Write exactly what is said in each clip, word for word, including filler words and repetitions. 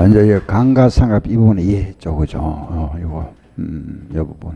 이제 감가상각 이 부분에 이해했죠, 그죠? 어, 이거, 음, 이 부분.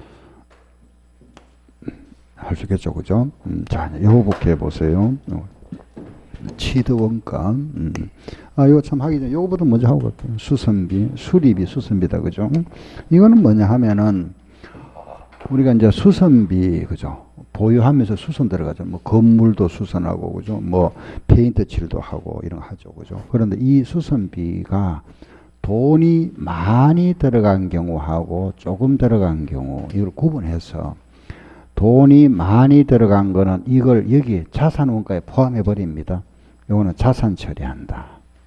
할 수 있겠죠, 그죠? 음, 자, 이거 볼게 보세요. 치드 원가. 음. 아, 이거 참 하기 전에, 이거부터 먼저 하고 갈게요. 수선비, 수리비, 수선비다, 그죠? 이거는 뭐냐 하면은, 우리가 이제 수선비, 그죠? 보유하면서 수선 들어가죠. 뭐, 건물도 수선하고, 그죠? 뭐, 페인트 칠도 하고, 이런 거 하죠, 그죠? 그런데 이 수선비가 돈이 많이 들어간 경우하고 조금 들어간 경우, 이걸 구분해서, 돈이 많이 들어간 거는 이걸 여기 자산 원가에 포함해 버립니다. 요거는 자산 처리한다.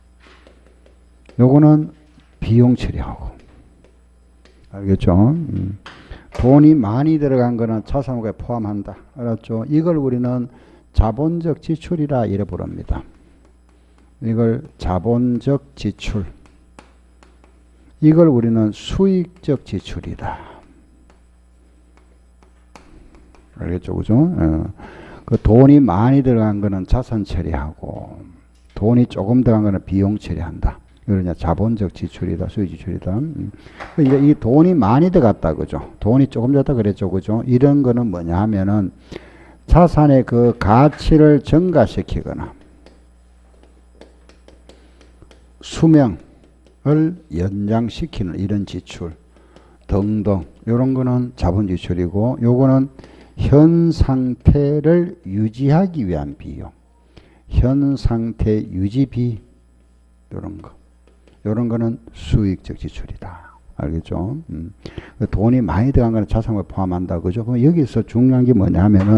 요거는 비용 처리하고. 알겠죠? 음. 돈이 많이 들어간 거는 자산 원가에 포함한다. 알았죠? 이걸 우리는 자본적 지출이라 이래 부릅니다. 이걸 자본적 지출. 이걸 우리는 수익적 지출이다. 알겠죠, 그죠? 어. 그 돈이 많이 들어간 거는 자산 처리하고, 돈이 조금 들어간 거는 비용 처리한다. 이걸 이제 자본적 지출이다, 수익 지출이다. 음. 이제 이 돈이 많이 들어갔다, 그죠? 돈이 조금 들었다 그랬죠, 그죠? 이런 거는 뭐냐 하면은 자산의 그 가치를 증가시키거나 수명을 연장시키는 이런 지출 등등, 이런 거는 자본 지출이고, 요거는 현 상태를 유지하기 위한 비용, 현 상태 유지비, 이런 거, 이런 거는 수익적 지출이다. 알겠죠? 음. 돈이 많이 들어간 거는 자산을 포함한다, 그죠? 그럼 여기서 중요한 게 뭐냐면은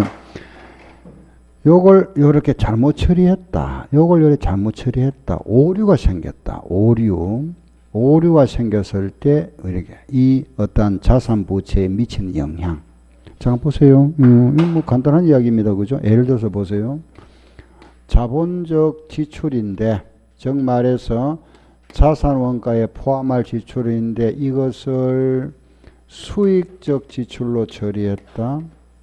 요걸 요렇게 잘못 처리했다, 요걸 요렇게 잘못 처리했다, 오류가 생겼다, 오류, 오류가 생겼을 때 이렇게 이 어떤 자산 부채에 미치는 영향. 잠깐 보세요. 음, 이거 뭐 간단한 이야기입니다. 그죠? 예를 들어서 보세요. 자본적 지출인데, 즉 말해서 자산 원가에 포함할 지출인데 이것을 수익적 지출로 처리했다.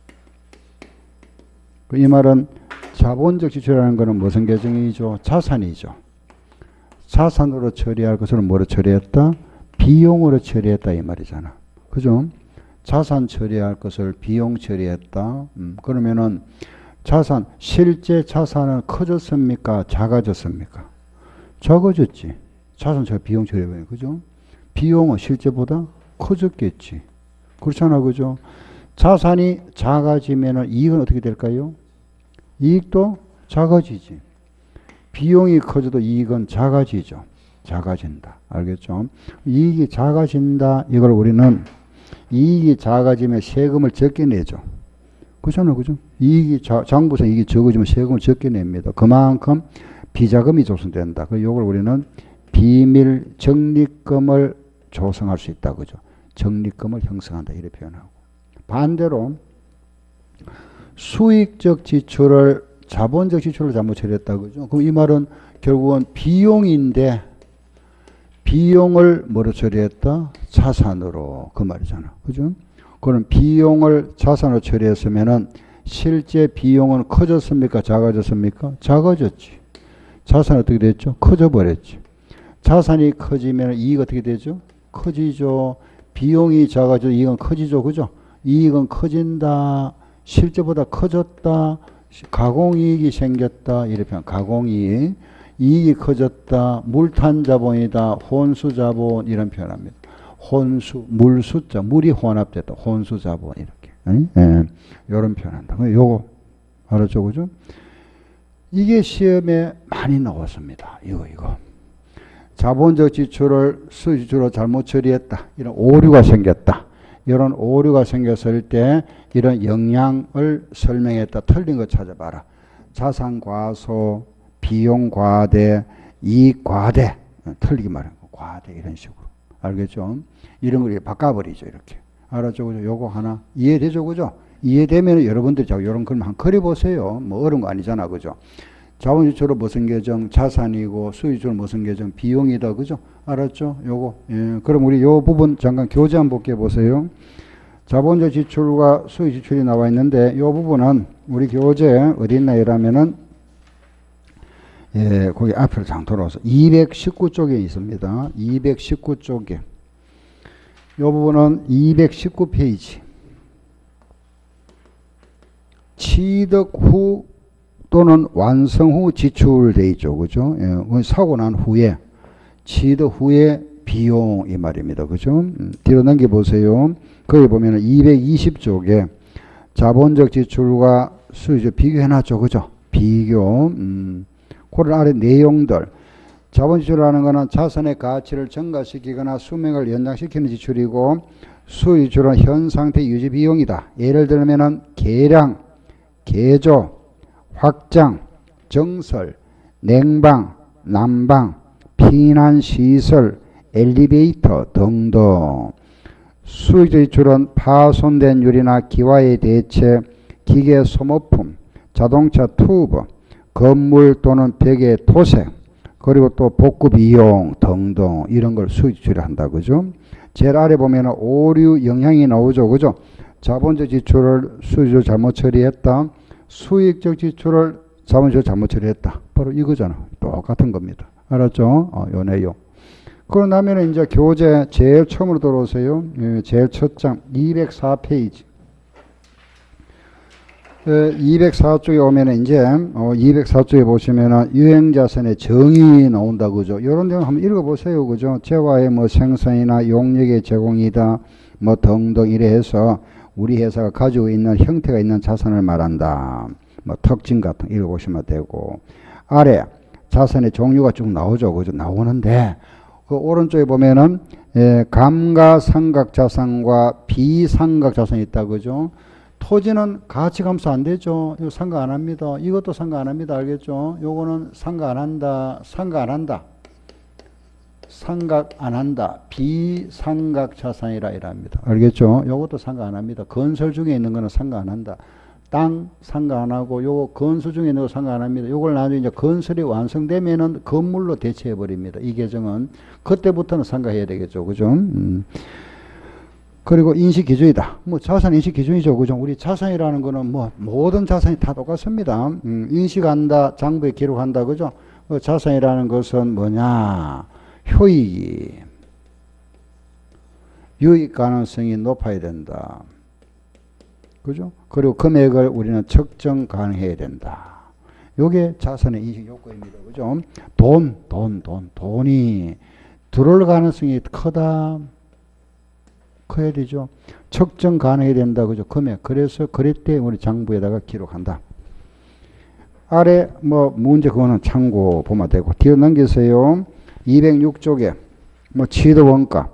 이 말은 자본적 지출이라는 것은 무슨 계정이죠? 자산이죠. 자산으로 처리할 것을 뭐로 처리했다? 비용으로 처리했다, 이 말이잖아. 그죠? 자산 처리할 것을 비용 처리했다. 음, 그러면은 자산, 실제 자산은 커졌습니까? 작아졌습니까? 작아졌지. 자산 처리, 비용 처리해봐요. 그죠? 비용은 실제보다 커졌겠지. 그렇잖아. 그죠? 자산이 작아지면은 이익은 어떻게 될까요? 이익도 작아지지. 비용이 커져도 이익은 작아지죠. 작아진다. 알겠죠? 이익이 작아진다. 이걸 우리는 이익이 작아지면 세금을 적게 내죠. 그렇잖아요. 그죠? 이익이, 장부상 이익이 적어지면 세금을 적게 냅니다. 그만큼 비자금이 조성된다. 그 요걸 우리는 비밀 적립금을 조성할 수 있다. 그죠? 적립금을 형성한다. 이렇게 표현하고. 반대로 수익적 지출을 자본적 지출로 잘못 처리했다. 그죠? 그럼 이 말은 결국은 비용인데 비용을 뭐로 처리했다? 자산으로. 그 말이잖아. 그죠? 그럼 비용을 자산으로 처리했으면은 실제 비용은 커졌습니까? 작아졌습니까? 작아졌지. 자산이 어떻게 됐죠? 커져버렸지. 자산이 커지면 이익 어떻게 되죠? 커지죠. 비용이 작아져 이익은 커지죠. 그죠? 이익은 커진다. 실제보다 커졌다. 가공이익이 생겼다. 이렇게 표현. 가공이익. 이익이 커졌다. 물탄자본이다. 혼수자본 이런 표현합니다. 혼수, 물수자, 물이 혼합됐다. 혼수자본 이렇게. 예, 이런 표현한다. 요거 알았죠, 그죠? 이게 시험에 많이 나왔습니다. 이거 이거. 자본적 지출을 수익 지출로 잘못 처리했다. 이런 오류가 생겼다. 이런 오류가 생겼을 때 이런 영향을 설명했다. 틀린 거 찾아봐라. 자산 과소, 비용 과대, 이익 과대. 틀리게 말하는 거. 과대 이런 식으로. 알겠죠? 이런 걸 바꿔버리죠. 이렇게. 알았죠? 그죠? 요거 하나 이해되죠? 그죠? 이해되면 여러분들 자꾸 이런 글만 한 그려보세요. 뭐 어려운 거 아니잖아. 그죠? 자본지출은 무슨 계정? 자산이고 수익지출은 무슨 계정? 비용이다. 그죠? 알았죠? 요거. 예. 그럼 우리 요 부분 잠깐 교재 한번 볼게 보세요. 자본적 지출과 수익 지출이 나와 있는데 요 부분은 우리 교재 어디 있나 이러면은 예, 거기 앞으로 장 돌아와서 이백십구 쪽에 있습니다. 이백십구 쪽에. 이 부분은 이백십구 페이지. 취득 후 또는 완성 후 지출돼 있죠. 그죠? 예, 사고 난 후에, 취득 후에 비용 이 말입니다. 그죠? 음, 뒤로 넘겨보세요. 거기 보면 이백이십 쪽에 자본적 지출과 수익 비교해놨죠. 그죠? 비교. 음, 그런 아래 내용들. 자본 지출이라는 것은 자산의 가치를 증가시키거나 수명을 연장시키는 지출이고, 수익 지출은 현 상태 유지 비용이다. 예를 들면은 개량, 개조, 확장, 정설, 냉방, 난방, 피난시설, 엘리베이터 등등. 수익 지출은 파손된 유리나 기와의 대체, 기계 소모품, 자동차 튜브, 건물 또는 벽의 토색, 그리고 또 복구 비용 등등 이런 걸 수익 지출을 한다. 그죠? 제일 아래 보면 오류 영향이 나오죠. 그죠? 자본적 지출을 수익 지출 잘못 처리했다. 수익적 지출을 자본적 잘못 처리했다. 바로 이거잖아. 똑같은 겁니다. 알았죠? 어, 요 내용. 그러고 나면 이제 교재 제일 처음으로 들어오세요. 예, 제일 첫 장 이백사 페이지. 예, 이백사 쪽에 오면 이제 어, 이백사 쪽에 보시면은 유형자산의 정의 나온다. 그죠? 이런 내용 한번 읽어보세요. 그죠? 재화의 뭐 생산이나 용역의 제공이다. 뭐 등등 이래 해서 우리 회사가 가지고 있는 형태가 있는 자산을 말한다. 뭐 특징 같은 거 읽어보시면 되고, 아래 자산의 종류가 쭉 나오죠. 그죠? 나오는데 그 오른쪽에 보면은 예, 감가상각 자산과 비상각 자산이 있다. 그죠? 토지는 가치 감소 안 되죠. 이거 상각 안 합니다. 이것도 상각 안 합니다. 알겠죠? 요거는 상각 안 한다. 상각 안 한다. 상각 안 한다. 비상각 자산이라 이랍니다. 알겠죠? 요것도 상각 안 합니다. 건설 중에 있는 거는 상각 안 한다. 땅 상각 안 하고, 요거 건설 중에 있는 거 상각 안 합니다. 요걸 나중에 이제 건설이 완성되면은 건물로 대체해 버립니다. 이 계정은. 그때부터는 상각해야 되겠죠. 그죠? 음. 그리고 인식 기준이다. 뭐 자산 인식 기준이죠. 그죠? 우리 자산이라는 거는 뭐 모든 자산이 다 똑같습니다. 음, 인식한다, 장부에 기록한다. 그죠? 어, 자산이라는 것은 뭐냐? 효익이, 유익 가능성이 높아야 된다. 그죠? 그리고 금액을 우리는 측정 가능해야 된다. 요게 자산의 인식 요건입니다. 그죠? 돈, 돈, 돈, 돈이 들어올 가능성이 크다. 커야 되죠. 측정 가능해야 된다. 그죠? 금액. 그래서 그럴 때 우리 장부에다가 기록한다. 아래 뭐 문제 그거는 참고 보면 되고. 뒤로 넘기세요. 이백육 쪽에 뭐 취득 원가.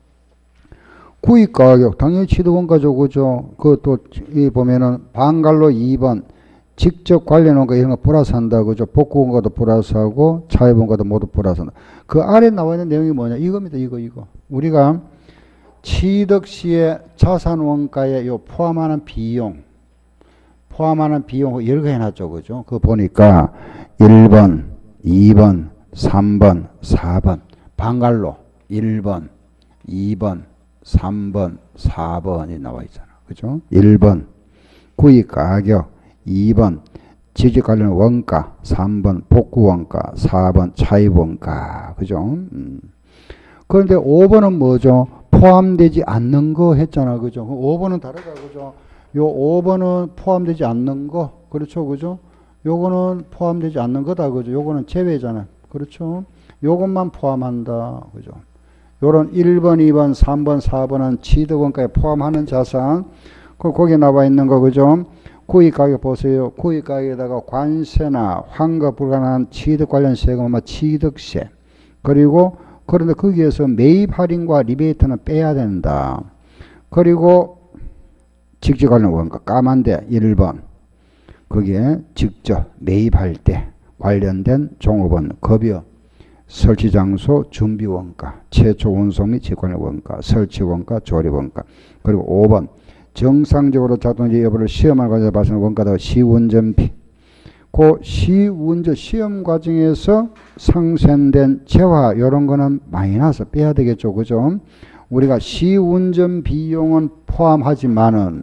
구입 가격. 당연히 취득 원가죠. 그죠? 그것도 이 보면은 방갈로 이 번 직접 관련 원가 이런 거 플러스 한다. 그죠? 복구 원가도 플러스 하고 차입 원가도 모두 플러스 한다. 그 아래 나와 있는 내용이 뭐냐? 이겁니다. 이거 이거. 우리가 취득 시에 자산 원가에 요 포함하는 비용, 포함하는 비용 여러 개 해놨죠. 그죠? 그거 보니까 일 번, 이 번, 삼 번, 사 번. 방갈로 일 번, 이 번, 삼 번, 사 번이 나와 있잖아. 그죠? 일 번 구입 가격, 이 번 지적 관련 원가, 삼 번 복구 원가, 사 번 차입 원가. 그죠? 음. 그런데 오 번은 뭐죠? 포함되지 않는 거 했잖아. 그죠? 오 번은 다르다. 그죠? 요 오 번은 포함되지 않는 거. 그렇죠. 그죠? 요거는 포함되지 않는 거다. 그죠? 요거는 제외잖아. 그렇죠? 요것만 포함한다. 그죠? 요런 일 번, 이 번, 삼 번, 사 번은 취득원가에 포함하는 자산. 그 거기에 나와 있는 거. 그죠? 구입 가격 보세요. 구입 가격에다가 관세나 환급 불가능한 취득 관련 세금은 취득세. 그리고 그런데 거기에서 매입 할인과 리베이트는 빼야 된다. 그리고 직접 관련 원가 까만데 일 번 거기에 직접 매입할 때 관련된 종업원, 급여, 설치 장소, 준비 원가, 최초 운송 및 직관련 원가, 설치 원가, 조립 원가. 그리고 오 번 정상적으로 작동지 여부를 시험을 과정에서 발생하는 원가다. 시운전비. 그 시운전 시험 과정에서 상생된 재화 이런 거는 마이너스 빼야 되겠죠. 그죠? 우리가 시운전 비용은 포함하지만은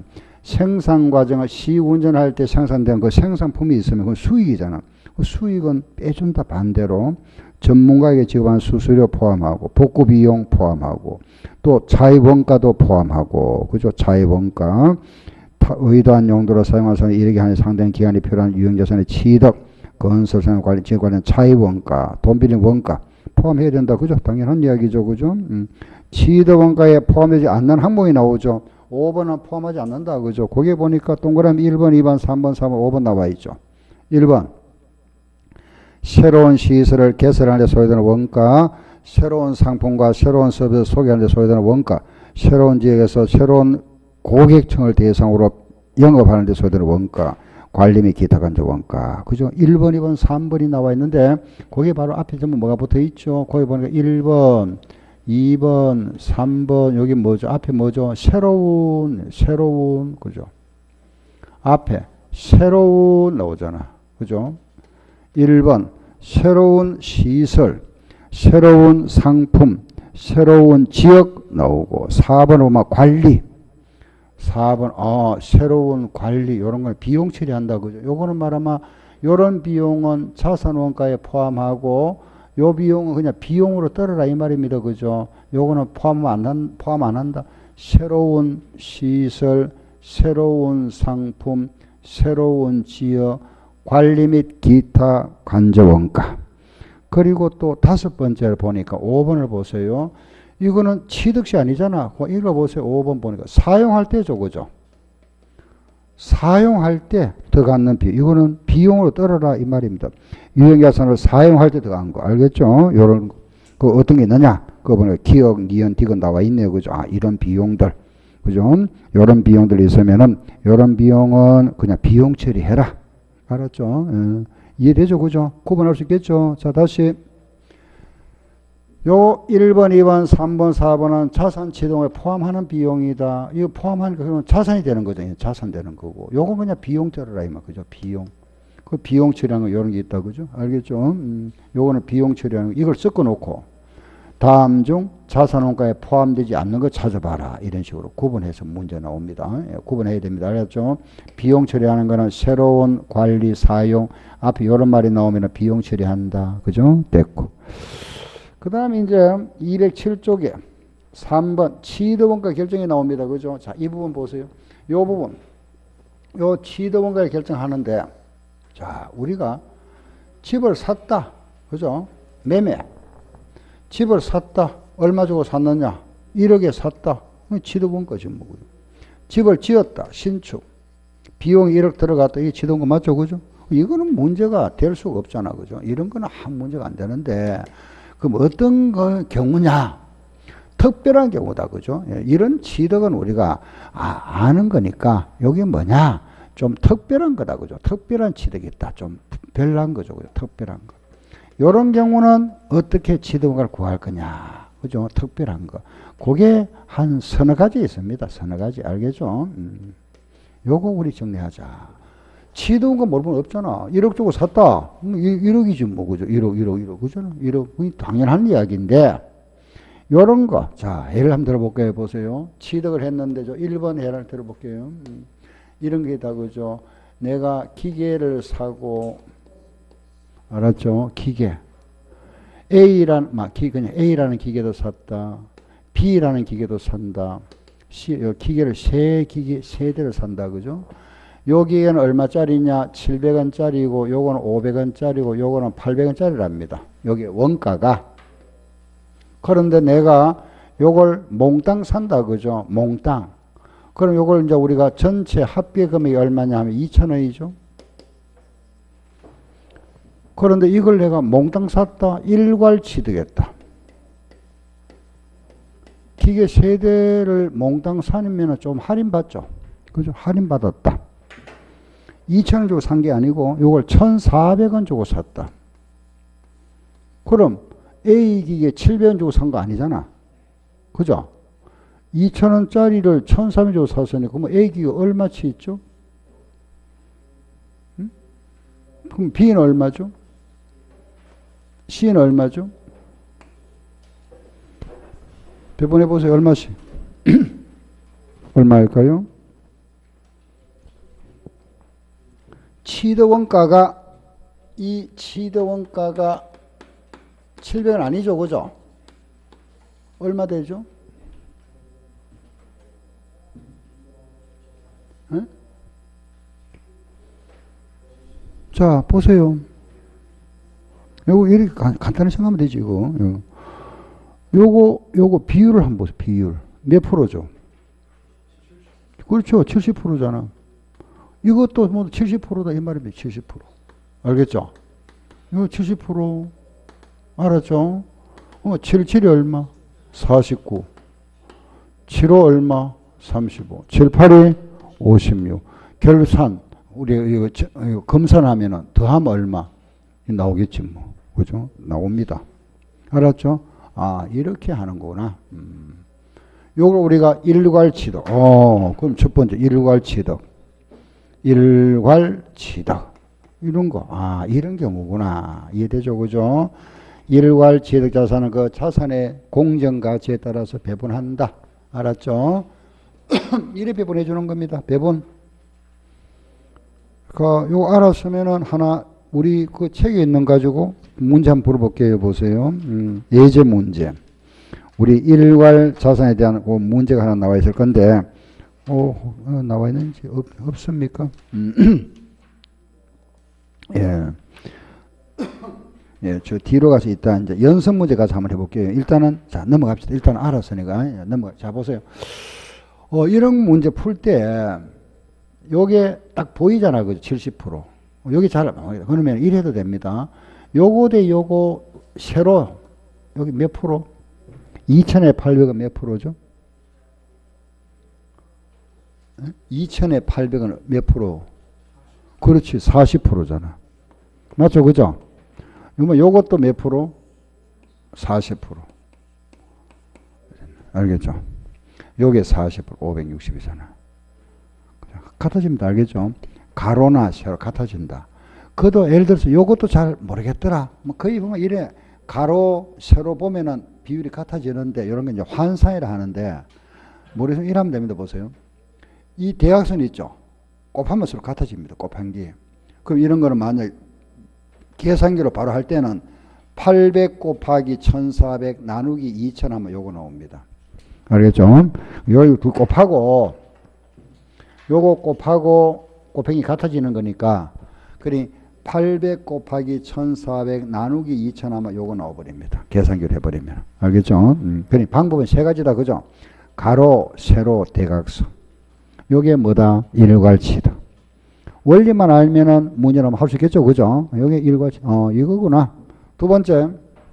생산 과정을 시운전할 때 생산된 그 생산품이 있으면 그건 수익이잖아. 그 수익은 빼준다. 반대로 전문가에게 지급한 수수료 포함하고 복구 비용 포함하고 또 차입 원가도 포함하고 그죠? 차입 원가 의도한 용도로 사용해서 이르게 하는 상당 기간이 필요한 유형자산의 취득 건설 생활 관리 지역 관련 차입 원가 돈 빌린 원가 포함해야 된다. 그죠? 당연한 이야기죠. 그죠? 음. 취득 원가에 포함되지 않는 항목이 나오죠. 오 번은 포함하지 않는다. 그죠? 거기에 보니까 동그라미 일 번, 이 번, 삼 번, 사 번, 오 번 나와 있죠. 일 번. 새로운 시설을 개설하는 데 소요되는 원가, 새로운 상품과 새로운 서비스 소개하는 데 소요되는 원가, 새로운 지역에서 새로운 고객층을 대상으로 영업하는 데 소요되는 원가, 관리 및 기타 간접 원가. 그죠? 일 번, 이 번, 삼 번이 나와 있는데, 거기 바로 앞에 전부 뭐가 붙어 있죠? 거기 보니까 일 번, 이 번, 삼 번, 여기 뭐죠? 앞에 뭐죠? 새로운, 새로운, 그죠? 앞에 새로운 나오잖아. 그죠? 일 번, 새로운 시설, 새로운 상품, 새로운 지역 나오고, 사 번 보면 관리. 사 번, 어, 새로운 관리, 요런 걸 비용 처리한다. 그죠? 요거는 말하면, 요런 비용은 자산원가에 포함하고, 요 비용은 그냥 비용으로 떨어라. 이 말입니다. 그죠? 요거는 포함 안, 한, 포함 안 한다. 새로운 시설, 새로운 상품, 새로운 지역, 관리 및 기타 간접 원가. 그리고 또 다섯 번째를 보니까 오 번을 보세요. 이거는 취득시 아니잖아. 읽어보세요. 오 번 보니까 사용할 때죠. 그죠? 사용할 때 들어가는 비용. 이거는 비용으로 떨어라 이 말입니다. 유형자산을 사용할 때 들어간 거. 알겠죠? 요런 그 어떤 게 있느냐? 그거 보니까 기억, 니은, 디귿 나와 있네요. 그죠? 아, 이런 비용들. 그죠? 요런 비용들이 있으면은 요런 비용은 그냥 비용 처리해라. 알았죠? 예. 이해되죠? 그죠? 구분할 수 있겠죠? 자, 다시. 요 일 번, 이 번, 삼 번, 사 번은 자산 취득에 포함하는 비용이다. 이거 포함하니까 그러면 자산이 되는 거죠. 자산 되는 거고. 요거 그냥 비용 처리라 이만. 그죠? 비용. 그 비용 처리하는 거 요런 게 있다. 그죠? 알겠죠? 음, 요거는 비용 처리하는 거. 이걸 섞어 놓고 다음 중 자산원가에 포함되지 않는 거 찾아봐라. 이런 식으로 구분해서 문제 나옵니다. 예, 구분해야 됩니다. 알겠죠? 비용 처리하는 거는 새로운 관리, 사용. 앞에 이런 말이 나오면 비용 처리한다. 그죠? 됐고. 그 다음에 이제 이백칠 쪽에 삼 번 취득원가 결정이 나옵니다. 그죠? 자, 이 부분 보세요. 요 부분. 요 취득원가를 결정하는데, 자, 우리가 집을 샀다. 그죠? 매매. 집을 샀다. 얼마 주고 샀느냐? 일억에 샀다. 취득원가지 뭐. 집을 지었다. 신축. 비용이 일억 들어갔다. 이게 취득원가 맞죠? 그죠? 이거는 문제가 될 수가 없잖아. 그죠? 이런 거는 한 문제가 안 되는데, 그럼 어떤 거 경우냐? 특별한 경우다. 그죠? 이런 취득은 우리가 아, 아는 거니까, 여기 뭐냐? 좀 특별한 거다. 그죠? 특별한 취득이 있다. 좀 별난 거죠. 그죠? 특별한 거. 요런 경우는 어떻게 취득원가를 구할 거냐. 그죠? 특별한 거. 그게 한 서너 가지 있습니다. 서너 가지. 알겠죠? 음. 요거 우리 정리하자. 취득원가 물어보면 없잖아. 일억 주고 샀다. 일억이지 뭐. 그죠? 일억, 일억, 일억. 그죠? 일억. 당연한 이야기인데, 요런 거. 자, 예를 한번 들어볼게요. 보세요. 취득을 했는데, 저 일 번 예를 들어볼게요. 음. 이런 게 다 그죠? 내가 기계를 사고, 알았죠? 기계. A라는, 막, 기, 그냥 A라는 기계도 샀다. B라는 기계도 산다. C, 기계를 세 기계, 세 대를 산다. 그죠? 요 기계는 얼마짜리냐? 칠백 원짜리고, 요거는 오백 원짜리고, 요거는 팔백 원짜리랍니다. 여기 원가가. 그런데 내가 요걸 몽땅 산다. 그죠? 몽땅. 그럼 요걸 이제 우리가 전체 합계 금액이 얼마냐 하면 이천 원이죠. 그런데 이걸 내가 몽땅 샀다. 일괄 취득했다. 기계 세 대를 몽땅 사면 좀 할인받죠. 그죠? 할인받았다. 이천 원 주고 산 게 아니고 이걸 천사백 원 주고 샀다. 그럼 A 기계 칠백 원 주고 산 거 아니잖아. 그죠? 이천 원짜리를 천사백 원 주고 샀으니까 그럼 A 기계 얼마치 있죠? 응? 그럼 B는 얼마죠? C는 얼마죠? 배분해 보세요. 얼마씩? 얼마일까요? 치드 원가가, 이 치드 원가가 칠백은 아니죠, 그죠? 얼마 되죠? 에? 자, 보세요. 요거 이렇게 간, 간단히 생각하면 되지, 이거. 요거, 요거, 요거 비율을 한번 보세요, 비율. 몇 프로죠? 그렇죠, 칠십 퍼센트잖아. 이것도 뭐 칠십 퍼센트다, 이 말입니다, 칠십 퍼센트. 알겠죠? 이거 칠십 퍼센트. 알았죠? 어, 칠십칠이 얼마? 사십구. 칠십오 얼마? 삼십오. 칠십팔이 오십육. 결산. 우리 이거, 이거 검산하면은 더하면 얼마? 나오겠지 뭐. 그죠? 나옵니다. 알았죠? 아, 이렇게 하는 거구나. 음. 요걸 우리가 일괄치득. 어, 그럼 첫 번째 일괄치득. 일괄치득. 이런 거. 아, 이런 경우구나. 이해되죠? 그죠? 일괄치득 자산은 그 자산의 공정가치에 따라서 배분한다. 알았죠? 이래 배분해 주는 겁니다. 배분. 그, 요거 알았으면은 하나, 우리 그 책에 있는 가지고 문제 한번 풀어볼게요. 보세요. 음, 예제 문제. 우리 일괄 자산에 대한 그 문제가 하나 나와 있을 건데, 어, 어 나와 있는지 없, 없습니까? 음. 예. 예, 저 뒤로 가서 이따 이제 연습 문제 가서 한번 해볼게요. 일단은, 자, 넘어갑시다. 일단 알았으니까. 예, 넘어가. 자, 보세요. 어, 이런 문제 풀 때, 요게 딱 보이잖아. 그죠? 칠십 퍼센트. 여기 잘, 그러면 이래도 됩니다. 요거 대 요거, 세로, 여기 몇 프로? 이천에 팔백은 몇 프로죠? 이천에 팔백은 몇 프로? 그렇지, 사십 퍼센트잖아. 맞죠? 그죠? 그러면 요것도 몇 프로? 사십 퍼센트. 알겠죠? 요게 사십 퍼센트, 오백육십이잖아. 같아집니다. 알겠죠? 가로나 세로 같아진다. 그도 예를 들어서 요것도 잘 모르겠더라. 뭐 거의 보면 이래 가로 세로 보면은 비율이 같아지는데 이런 게 이제 환산이라 하는데 머릿속에 이러면 됩니다. 보세요. 이 대각선 있죠? 곱하면 서로 같아집니다. 곱한 게. 그럼 이런 거는 만약 계산기로 바로 할 때는 팔백 곱하기 천사백 나누기 이천 하면 요거 나옵니다. 알겠죠? 여기 두 곱하고 요거 곱하고 곱행이 같아지는 거니까 그러니 팔백 곱하기 천사백 나누기 이천 하면 요거 나와버립니다. 계산기로 해버리면. 알겠죠? 음. 그러니 방법은 세 가지다. 그죠? 가로, 세로, 대각선. 요게 뭐다? 일괄치다. 원리만 알면은 문제는 할 수 있겠죠? 그죠? 요게 일괄치. 어, 이거구나. 두 번째.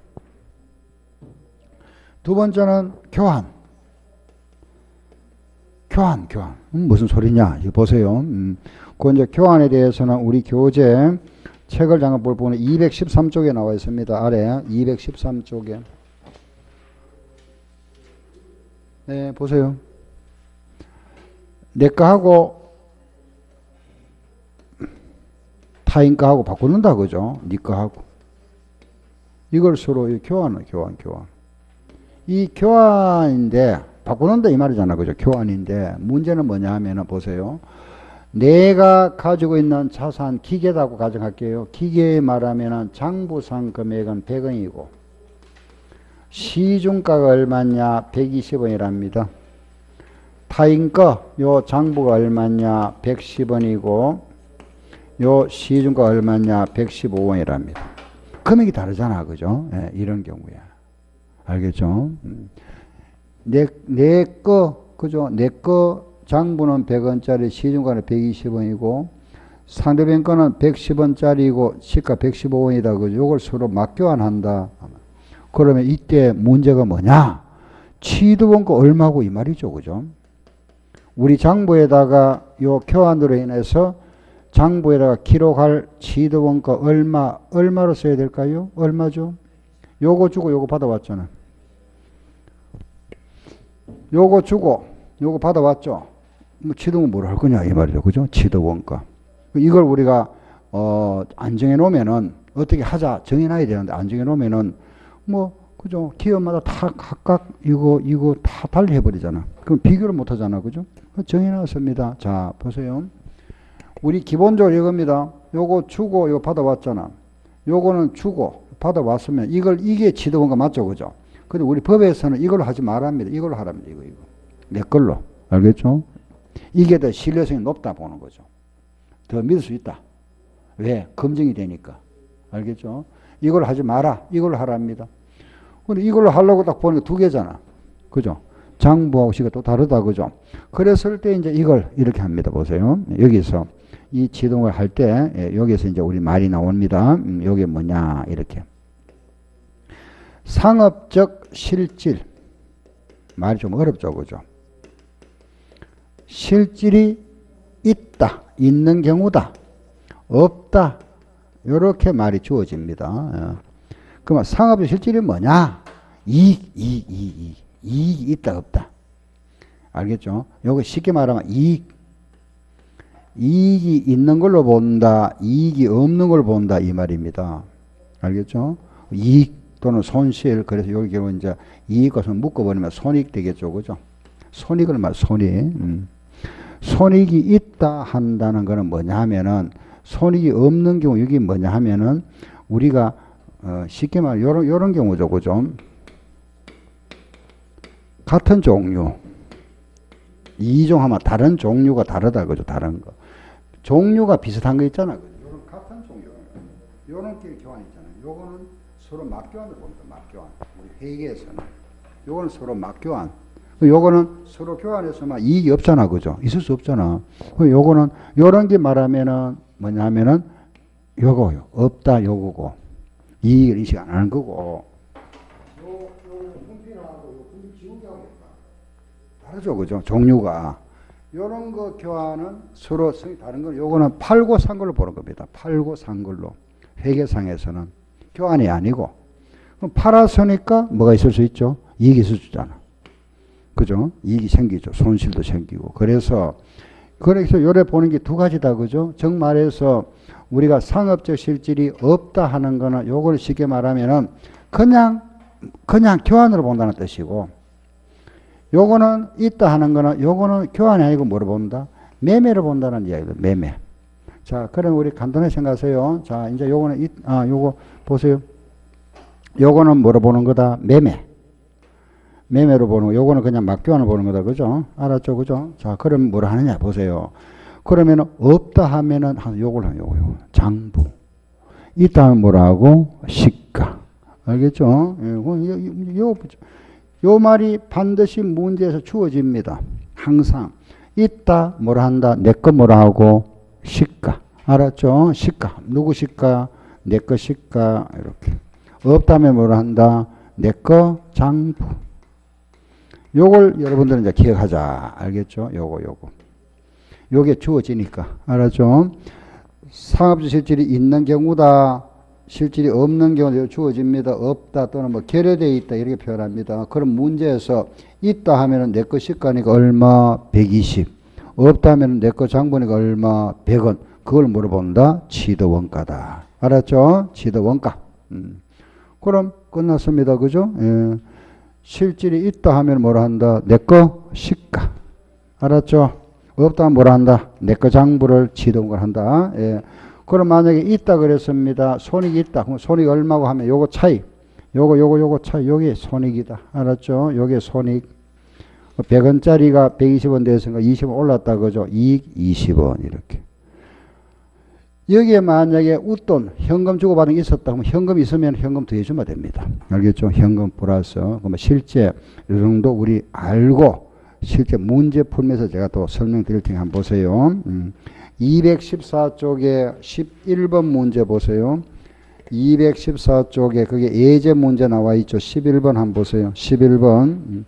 두 번째는 교환. 교환, 교환. 음, 무슨 소리냐? 이거 보세요. 음, 그 이제 교환에 대해서는 우리 교재 책을 잠깐 볼 부분에 이백십삼 쪽에 나와 있습니다. 아래 이백십삼 쪽에. 네, 보세요. 내 거하고 타인 거하고 바꾸는다, 그죠? 네 거하고. 이걸 서로 교환을, 교환, 교환. 이 교환인데, 바꾸는다 이 말이잖아, 그죠? 교환인데, 문제는 뭐냐 하면은, 보세요. 내가 가지고 있는 자산, 기계라고 가정할게요. 기계에 말하면은 장부상 금액은 백 원이고, 시중가가 얼마냐? 백이십 원이랍니다. 타인 거, 요 장부가 얼마냐? 백십 원이고, 요 시중가 얼마냐? 백십오 원이랍니다. 금액이 다르잖아, 그죠? 예, 이런 경우야. 알겠죠? 내, 내 거, 그죠? 내 거 장부는 백 원짜리, 시중가는 백이십 원이고, 상대방 거는 백십 원짜리고, 시가 백십오 원이다. 그죠? 요걸 서로 맞교환한다. 그러면 이때 문제가 뭐냐? 취득원 거 얼마고 이 말이죠. 그죠? 우리 장부에다가 요 교환으로 인해서 장부에다가 기록할 취득원가 얼마, 얼마로 써야 될까요? 얼마죠? 요거 주고 요거 받아왔잖아. 요거 주고 요거 받아왔죠? 뭐 취득은 뭘 할 거냐 이 말이죠. 그죠? 취득원가. 이걸 우리가 어, 안 정해 놓으면은 어떻게 하자 정해놔야 되는데 안 정해 놓으면은 뭐 그죠? 기업마다 다 각각 이거 이거 다 달리 해버리잖아. 그럼 비교를 못 하잖아. 그죠? 정해놨습니다. 자 보세요. 우리 기본적으로 이겁니다. 요거 주고 이거 받아왔잖아. 요거는 주고 받아왔으면 이걸 이게 지도원가 맞죠, 그죠? 근데 우리 법에서는 이걸로 하지 말랍니다. 이걸로 하랍니다. 이거 이거 내 걸로 알겠죠? 이게 더 신뢰성이 높다 보는 거죠. 더 믿을 수 있다. 왜? 검증이 되니까. 알겠죠? 이걸 하지 마라. 이걸로 하랍니다. 근데 이걸로 하려고 딱 보니까 두 개잖아. 그죠? 장부하고 시가 또 다르다. 그죠? 그랬을 때 이제 이걸 이렇게 합니다. 보세요. 여기서 이 지동을 할 때, 여기서 이제 우리 말이 나옵니다. 음, 이게 뭐냐, 이렇게. 상업적 실질. 말이 좀 어렵죠. 그죠? 실질이 있다. 있는 경우다. 없다. 이렇게 말이 주어집니다. 그러면 상업적 실질이 뭐냐? 이익, 이익, 이익, 이익. 이익이 있다, 없다. 알겠죠? 요거 쉽게 말하면 이익. 이익이 있는 걸로 본다. 이익이 없는 걸 본다. 이 말입니다. 알겠죠? 이익 또는 손실. 그래서 여기 결국 이제 이익과 손 묶어버리면 손익 되겠죠. 그죠? 손익을 말, 손익. 음. 손익이 있다 한다는 거는 뭐냐 하면은 손익이 없는 경우 이게 뭐냐 하면은 우리가 어 쉽게 말해 요런 요런 경우죠. 그죠? 같은 종류 이종하면 다른 종류가 다르다. 그죠? 다른 거. 종류가 비슷한 거 있잖아. 그죠? 요런 같은 종류. 요런 게 교환 있잖아요. 요거는 서로 맞교환을 봅니다. 맞교환. 우리 회계에서는. 요거는 서로 맞교환. 요거는 서로 교환해서만 이익이 없잖아. 그죠? 있을 수 없잖아. 요거는, 요런 게 말하면은 뭐냐 하면은 요거요. 없다 요거고. 이익을 인식 안 하는 거고. 요, 요 분필하고 요 분필 지우개하고 다르죠. 그죠? 종류가. 요런 거 교환은 서로 성이 다른 건 요거는 팔고 산 걸로 보는 겁니다. 팔고 산 걸로. 회계상에서는. 교환이 아니고. 그럼 팔았으니까 뭐가 있을 수 있죠? 이익이 있을 수 있잖아. 그죠? 이익이 생기죠. 손실도 생기고. 그래서, 그래서 요래 보는 게 두 가지다. 그죠? 정 말해서 우리가 상업적 실질이 없다 하는 거는 요걸 쉽게 말하면은 그냥, 그냥 교환으로 본다는 뜻이고, 요거는 있다 하는 거는 요거는 교환이 아니고 뭐로 본다? 매매로 본다는 이야기다. 매매. 자, 그럼 우리 간단하게 생각하세요. 자, 이제 요거는, 이, 아, 요거 보세요. 요거는 뭐로 보는 거다? 매매. 매매로 보는 거, 요거는 그냥 맞교환을 보는 거다. 그죠? 알았죠? 그죠? 자, 그럼 뭘 하느냐? 보세요. 그러면은, 없다 하면은, 요걸 하면 요거, 요거. 장부. 있다 하면 뭐라고? 시가. 알겠죠? 요, 요, 요, 요 말이 반드시 문제에서 주어집니다. 항상. 있다, 뭐라 한다? 내 거 뭐라 하고? 시가. 알았죠? 시가. 누구 시가? 내 거 시가. 이렇게. 없다면 뭐라 한다? 내 거 장부. 요걸 여러분들은 이제 기억하자. 알겠죠? 요거, 요거. 요게 주어지니까. 알았죠? 상업적 실질이 있는 경우다. 실질이 없는 경우도 주어집니다. 없다 또는 뭐 결여되어 있다. 이렇게 표현합니다. 그럼 문제에서 있다 하면은 내 거 시가니까 얼마? 백이십. 없다 하면은 내 거 장부니까 얼마? 백 원. 그걸 물어본다. 취득 원가다. 알았죠? 취득 원가. 음. 그럼 끝났습니다. 그죠? 예. 실질이 있다 하면 뭐라 한다? 내 거 시가. 알았죠? 없다 하면 뭐라 한다? 내 거 장부를 취득을 한다. 예. 그럼 만약에 있다 그랬습니다. 손익이 있다. 그럼 손익 얼마고 하면 요거 차이. 요거 요거 요거 차이. 요게 손익이다. 알았죠? 요게 손익. 백 원짜리가 백이십 원 됐으니까 이십 원 올랐다. 그죠? 이익 이십 원 이렇게. 여기에 만약에 웃돈, 현금 주고받은 게 있었다. 그러면 현금 있으면 현금 더해주면 됩니다. 알겠죠? 현금 플러스. 그러면 실제 이 정도 우리 알고 실제 문제 풀면서 제가 또 설명드릴 테니까 한번 보세요. 음. 이백십사 쪽에 십일 번 문제 보세요. 이백십사 쪽에 그게 예제 문제 나와 있죠. 십일 번 한번 보세요. 십일 번. 음.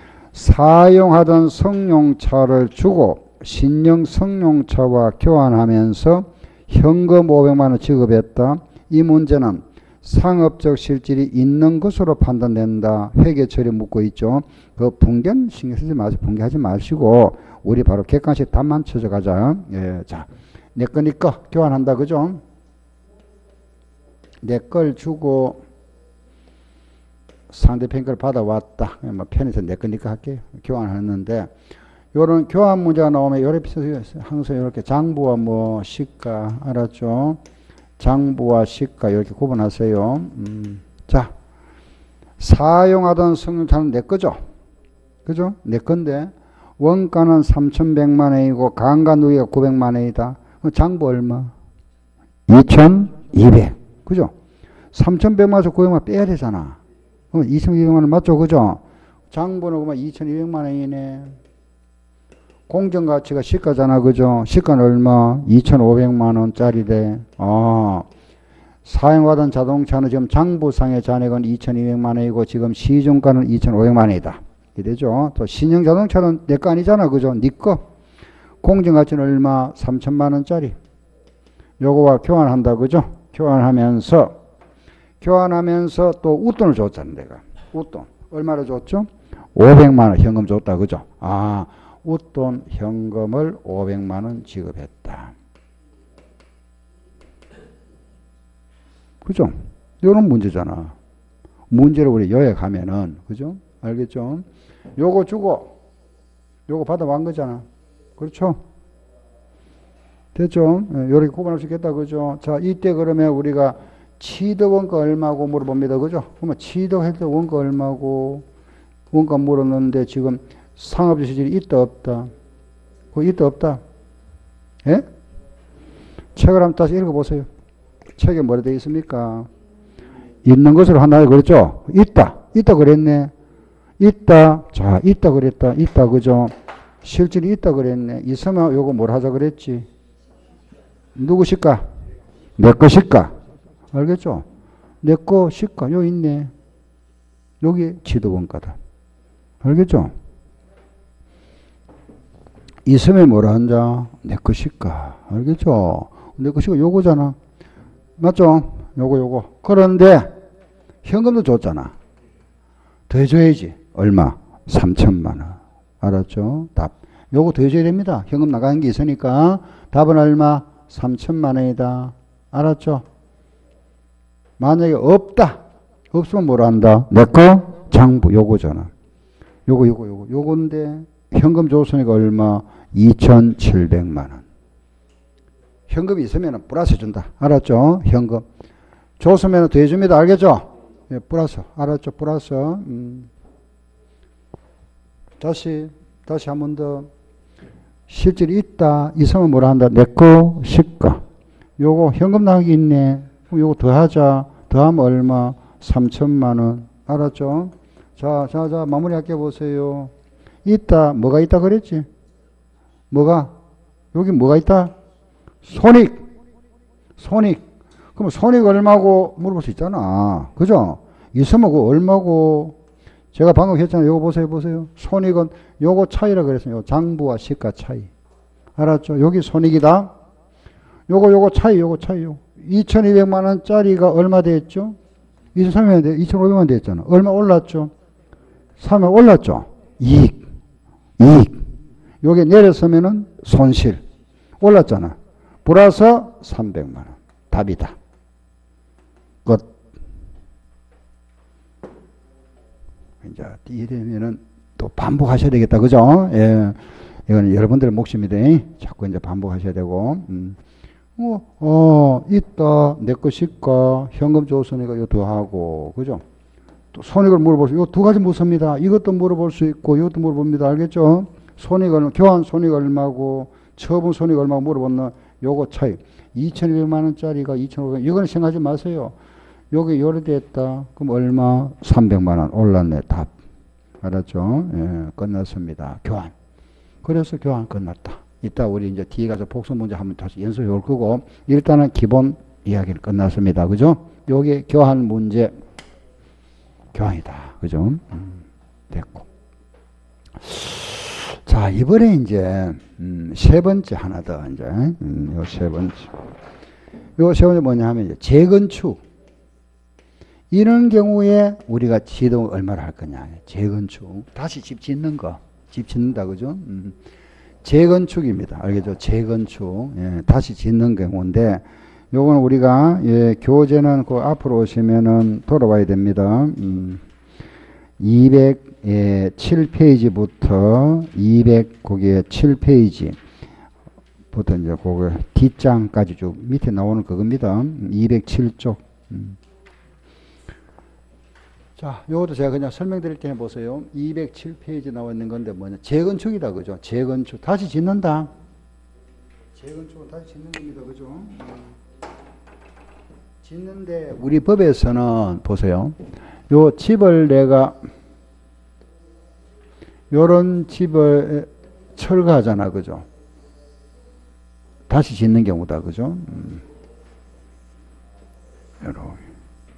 사용하던 승용차를 주고 신형 승용차와 교환하면서 현금 오백만 원 지급했다. 이 문제는 상업적 실질이 있는 것으로 판단된다. 회계 처리 묻고 있죠. 그 붕괴는 신경 쓰지 마시고, 붕괴하지 마시고, 우리 바로 객관식 답만 찾아가자. 예, 자, 내 거니까 교환한다. 그죠? 내 걸 주고 상대편 걸 받아왔다. 뭐 편해서 내 거니까 할게요. 교환했는데, 요런 교환 문제가 나오면 요래 비슷해요. 항상 이렇게 장부와 뭐 시가, 알았죠? 장부와 시가 이렇게 구분하세요. 음. 자, 사용하던 승용차는 내 거죠? 그죠? 내 건데, 원가는 삼천백만 원이고, 강가 누기가 구백만 원이다. 장부 얼마? 이천이백. 그죠? 삼천백만 원에서 구백만 원 빼야 되잖아. 그럼 이천이백만 원 맞죠? 그죠? 장부는 그러면 이천이백만 원이네. 공정가치가 시가잖아. 그죠? 시가는 얼마? 이천오백만 원짜리래. 아, 사용하던 자동차는 지금 장부상의 잔액은 이천이백만 원이고 지금 시중가는 이천오백만 원이다. 이래죠. 또 신형 자동차는 내 거 아니잖아. 그죠? 네 거. 공정가치는 얼마? 삼천만 원짜리. 요거와 교환한다. 그죠? 교환하면서 교환하면서 또 웃돈을 줬잖아. 내가. 웃돈. 얼마를 줬죠? 오백만 원 현금 줬다. 그죠? 아, 웃돈 현금을 오백만 원 지급했다. 그죠? 이런 문제잖아. 문제를 우리 요약하면은, 그죠? 알겠죠? 요거 주고, 요거 받아간 거잖아. 그렇죠? 됐죠? 요렇게 구분할 수 있겠다. 그죠? 자, 이때 그러면 우리가 취득 원가 얼마고 물어봅니다. 그죠? 그러면 취득할 때 원가 얼마고, 원가 물었는데 지금 상업지 실질이 있다, 없다? 그 있다, 없다? 예? 책을 한번 다시 읽어보세요. 책에 뭐라 되어 있습니까? 있는 것으로 한다 그랬죠? 있다. 있다 그랬네. 있다. 자, 있다 그랬다. 있다. 그죠? 실질이 있다 그랬네. 있으면 요거 뭘 하자 그랬지? 누구실까? 내 것일까? 알겠죠? 내 것일까? 요 있네. 여기 취득원가다. 알겠죠? 있으면 뭐라 한다? 내 것일까? 알겠죠? 내 것이고 요거잖아. 맞죠? 요거 요거. 그런데 현금도 줬잖아. 더 해줘야지. 얼마? 삼천만 원. 알았죠? 답. 요거 더 해줘야 됩니다. 현금 나가는 게 있으니까. 답은 얼마? 삼천만 원이다. 알았죠? 만약에 없다. 없으면 뭐라 한다? 내 거 장부 요거잖아. 요거 요거 요거 요건데 현금 줬으니까 얼마? 이천칠백만 원. 현금이 있으면 플러스 준다. 알았죠? 현금. 줬으면 더 해줍니다. 알겠죠? 예, 플러스. 알았죠? 플러스. 음. 다시, 다시 한 번 더. 실질이 있다. 있으면 뭐라 한다? 내 거, 시가. 요거 현금 나가기 있네. 그럼 요거 더 하자. 더 하면 얼마? 삼천만 원. 알았죠? 자, 자, 자, 마무리 할게 보세요. 있다. 뭐가 있다 그랬지? 뭐가? 여기 뭐가 있다? 손익. 손익. 그럼 손익 얼마고 물어볼 수 있잖아. 그죠? 있으면 그 얼마고. 제가 방금 했잖아요. 요거 보세요. 보세요. 손익은 요거 차이라 그랬어요. 장부와 시가 차이. 알았죠? 여기 손익이다. 요거 요거 차이. 요거 차이요. 이천이백만 원짜리가 얼마 됐죠? 이천삼백만 원 돼. 이천오백만 원 됐잖아. 얼마 올랐죠? 삼 원 올랐죠? 이익. 이익. 요게 내렸으면은 손실. 올랐잖아. 플러스 삼백만 원. 답이다. 끝. 이제 이러면은 또 반복하셔야 되겠다. 그죠? 예. 이거는 여러분들의 몫입니다. 자꾸 이제 반복하셔야 되고. 음. 어, 어, 있다. 내 거 시가. 현금 줬으니까 이거 더 하고. 그죠? 또 손익을 물어볼 수, 이거 두 가지 묻습니다. 이것도 물어볼 수 있고, 이것도 물어봅니다. 알겠죠? 손익 얼마, 교환 손익 얼마고, 처분 손익 얼마고 물어봤나? 요거 차이. 이천이백만 원짜리가 이천오백 원. 이거는 생각하지 마세요. 요게 요래 됐다. 그럼 얼마? 삼백만 원 올랐네. 답. 알았죠? 예, 끝났습니다. 교환. 그래서 교환 끝났다. 이따 우리 이제 뒤에 가서 복수 문제 한번 다시 연습해 볼 거고, 일단은 기본 이야기는 끝났습니다. 그죠? 요게 교환 문제. 교환이다. 그죠? 음, 됐고. 자, 이번에 이제, 음, 세 번째 하나 더, 이제, 음, 요 세 번째. 요 세 번째 뭐냐 하면, 이제 재건축. 이런 경우에 우리가 지동 얼마를 할 거냐. 재건축. 다시 집 짓는 거. 집 짓는다. 그죠? 음, 재건축입니다. 알겠죠? 재건축. 예, 다시 짓는 경우인데, 요거는 우리가, 예, 교재는 그 앞으로 오시면은 돌아와야 됩니다. 음, 이백칠 페이지부터 이백 거기에 칠 페이지부터 이제 그거 뒷장까지 쭉 밑에 나오는 그겁니다. 이백칠 쪽. 음. 자, 요것도 제가 그냥 설명드릴 때 해보세요. 이백칠 페이지 나와 있는 건데 뭐냐. 재건축이다. 그죠? 재건축. 다시 짓는다. 재건축은 다시 짓는 겁니다. 그죠? 음. 짓는데 우리 법에서는 보세요. 요 집을 내가 요런 집을 철거하잖아. 그죠? 다시 짓는 경우다. 그죠? 음. 요렇게.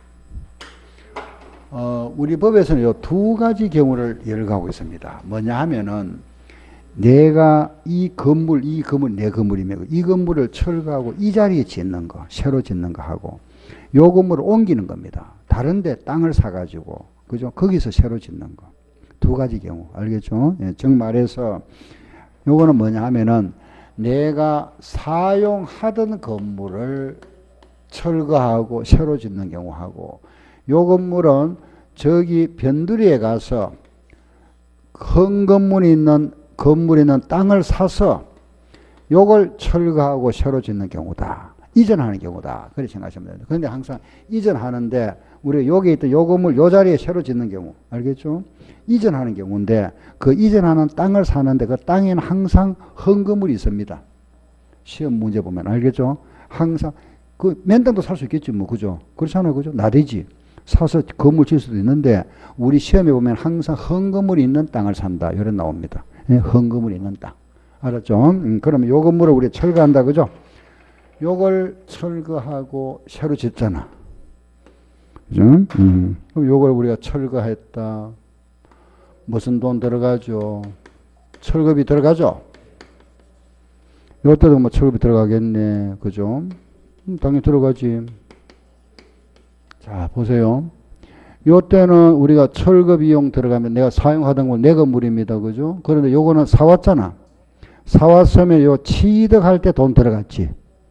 어, 우리 법에서는 요 두 가지 경우를 열거하고 있습니다. 뭐냐 하면은 내가 이 건물, 이 건물 내 건물이면 이 건물을 철거하고 이 자리에 짓는 거, 새로 짓는 거 하고 요 건물을 옮기는 겁니다. 다른 데 땅을 사가지고, 그죠? 거기서 새로 짓는 거. 두 가지 경우. 알겠죠? 예, 즉 말해서 요거는 뭐냐 하면은 내가 사용하던 건물을 철거하고 새로 짓는 경우하고 요 건물은 저기 변두리에 가서 큰 건물이 있는 건물이 있는 땅을 사서 요걸 철거하고 새로 짓는 경우다. 이전하는 경우다. 그렇게 생각하시면 됩니다. 그런데 항상 이전하는데 우리가 여기 있던 요 건물 요 자리에 새로 짓는 경우. 알겠죠? 이전하는 경우인데 그 이전하는 땅을 사는데 그 땅에는 항상 헝건물이 있습니다. 시험 문제 보면 알겠죠? 항상 그 맨땅도 살 수 있겠지 뭐. 그죠? 그렇잖아요. 그죠? 나대지. 사서 건물 질 수도 있는데 우리 시험에 보면 항상 헝건물이 있는 땅을 산다. 이런 나옵니다. 예, 헝건물이 있는 땅. 알았죠? 음, 그러면 요 건물을 우리 철거한다. 그죠? 요걸 철거하고 새로 짓잖아. 그죠? 음. 그럼 요걸 우리가 철거했다. 무슨 돈 들어가죠? 철거비 들어가죠? 요때도 뭐 철거비 들어가겠네. 그죠? 음, 당연히 들어가지. 자, 보세요. 요때는 우리가 철거 비용 들어가면 내가 사용하던 건 내 건물입니다. 그죠? 그런데 요거는 사왔잖아. 사왔으면 요 취득할 때 돈 들어갔지.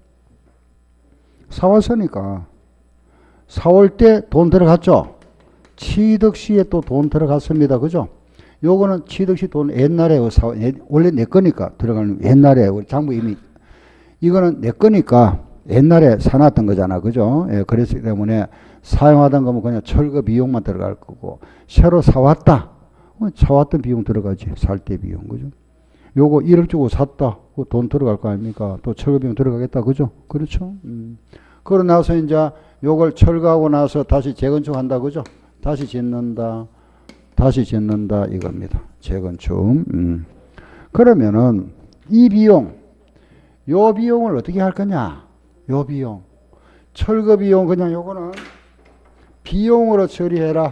사왔으니까. 사올 때 돈 들어갔죠? 취득 시에 또 돈 들어갔습니다. 그죠? 요거는 취득 시 돈 옛날에 사, 원래 내 거니까 들어가는 옛날에 우리 장부 이미 이거는 내 거니까 옛날에 사놨던 거잖아. 그죠? 예, 그랬기 때문에 사용하던 거면 그냥 철거 비용만 들어갈 거고 새로 사왔다. 사왔던 비용 들어가지. 살 때 비용. 그죠? 요거 일억 주고 샀다. 돈 들어갈 거 아닙니까? 또 철거 비용 들어가겠다. 그죠? 그렇죠? 음. 그러고 나서 이제 요걸 철거하고 나서 다시 재건축 한다. 그죠? 다시 짓는다. 다시 짓는다. 이겁니다. 재건축. 음. 그러면은 이 비용, 요 비용을 어떻게 할 거냐? 요 비용. 철거 비용 그냥 요거는 비용으로 처리해라.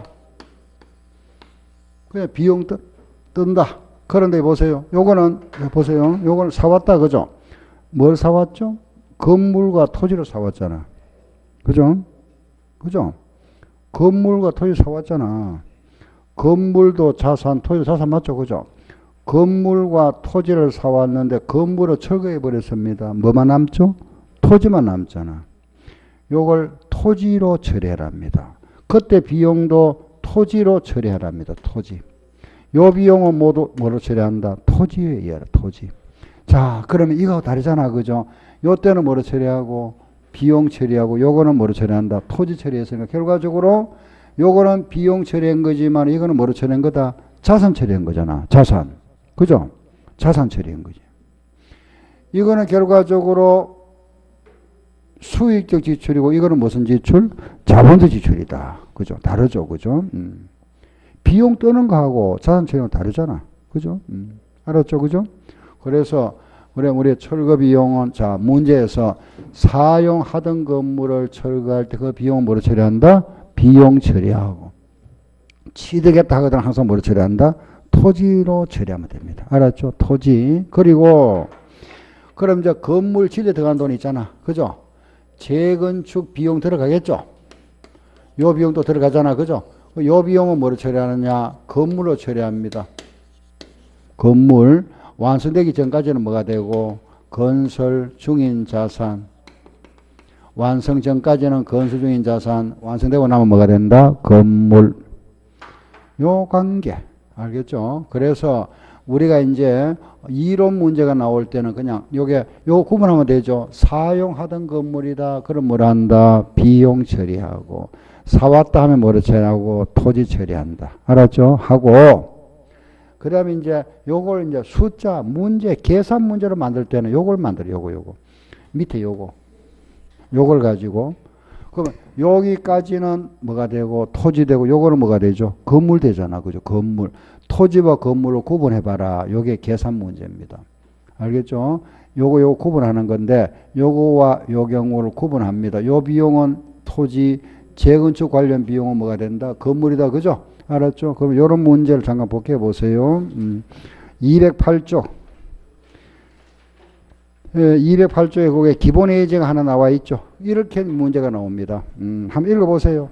그냥 비용 뜨, 뜬다. 그런데 보세요. 요거는 보세요. 요거는 사왔다. 그죠? 뭘 사왔죠? 건물과 토지를 사왔잖아. 그죠? 그죠? 건물과 토지 사왔잖아. 건물도 자산, 토지도 자산 맞죠? 그죠? 건물과 토지를 사왔는데 건물을 철거해 버렸습니다. 뭐만 남죠? 토지만 남잖아. 요걸 토지로 처리하랍니다. 그때 비용도 토지로 처리하랍니다. 토지. 요 비용은 모두 뭐로 처리한다? 토지에 의하라. 토지. 자, 그러면 이거하고 다르잖아. 그죠? 요 때는 뭐로 처리하고 비용 처리하고 요거는 뭐로 처리한다? 토지 처리했으니까 결과적으로 요거는 비용 처리한 거지만 이거는 뭐로 처리한 거다? 자산 처리한 거잖아. 자산. 그죠? 자산 처리한 거지. 이거는 결과적으로 수익적 지출이고 이거는 무슨 지출? 자본적 지출이다. 그죠? 다르죠. 그죠? 음. 비용 뜨는 거하고 자산 처리는 다르잖아. 그죠? 음. 알았죠? 그죠? 그래서 우리 우리 철거 비용은 자 문제에서 사용하던 건물을 철거할 때 그 비용은 뭐로 처리한다? 비용 처리하고 취득했다 하거든 항상 뭐로 처리한다? 토지로 처리하면 됩니다. 알았죠? 토지. 그리고 그럼 이제 건물 질에 들어간 돈이 있잖아. 그죠? 재건축 비용 들어가겠죠? 요 비용도 들어가잖아. 그죠? 요 비용은 뭐로 처리하느냐? 건물로 처리합니다. 건물 완성되기 전까지는 뭐가 되고 건설 중인 자산. 완성 전까지는 건설 중인 자산. 완성되고 나면 뭐가 된다? 건물. 요 관계. 알겠죠? 그래서 우리가 이제 이론 문제가 나올 때는 그냥 요게 요 구분하면 되죠. 사용하던 건물이다. 그럼 뭘 한다? 비용 처리하고. 사왔다 하면 뭐를 처리하고? 토지 처리한다. 알았죠? 하고 그 다음에 이제 요걸 이제 숫자 문제 계산 문제로 만들 때는 요걸 만들어. 요거 요거 밑에 요거 요걸 가지고 그러면 여기까지는 뭐가 되고 토지 되고 요거는 뭐가 되죠? 건물 되잖아. 그죠? 건물. 토지와 건물을 구분해봐라. 요게 계산 문제입니다. 알겠죠? 요거 요거 구분하는 건데 요거와 요 경우를 구분합니다. 요 비용은 토지 재건축 관련 비용은 뭐가 된다? 건물이다. 그죠? 알았죠? 그럼 요런 문제를 잠깐 볼게요. 보세요. 음, 이백팔 조. 예, 이백팔 조에 거기에 기본 예제가 하나 나와 있죠. 이렇게 문제가 나옵니다. 음, 한번 읽어보세요.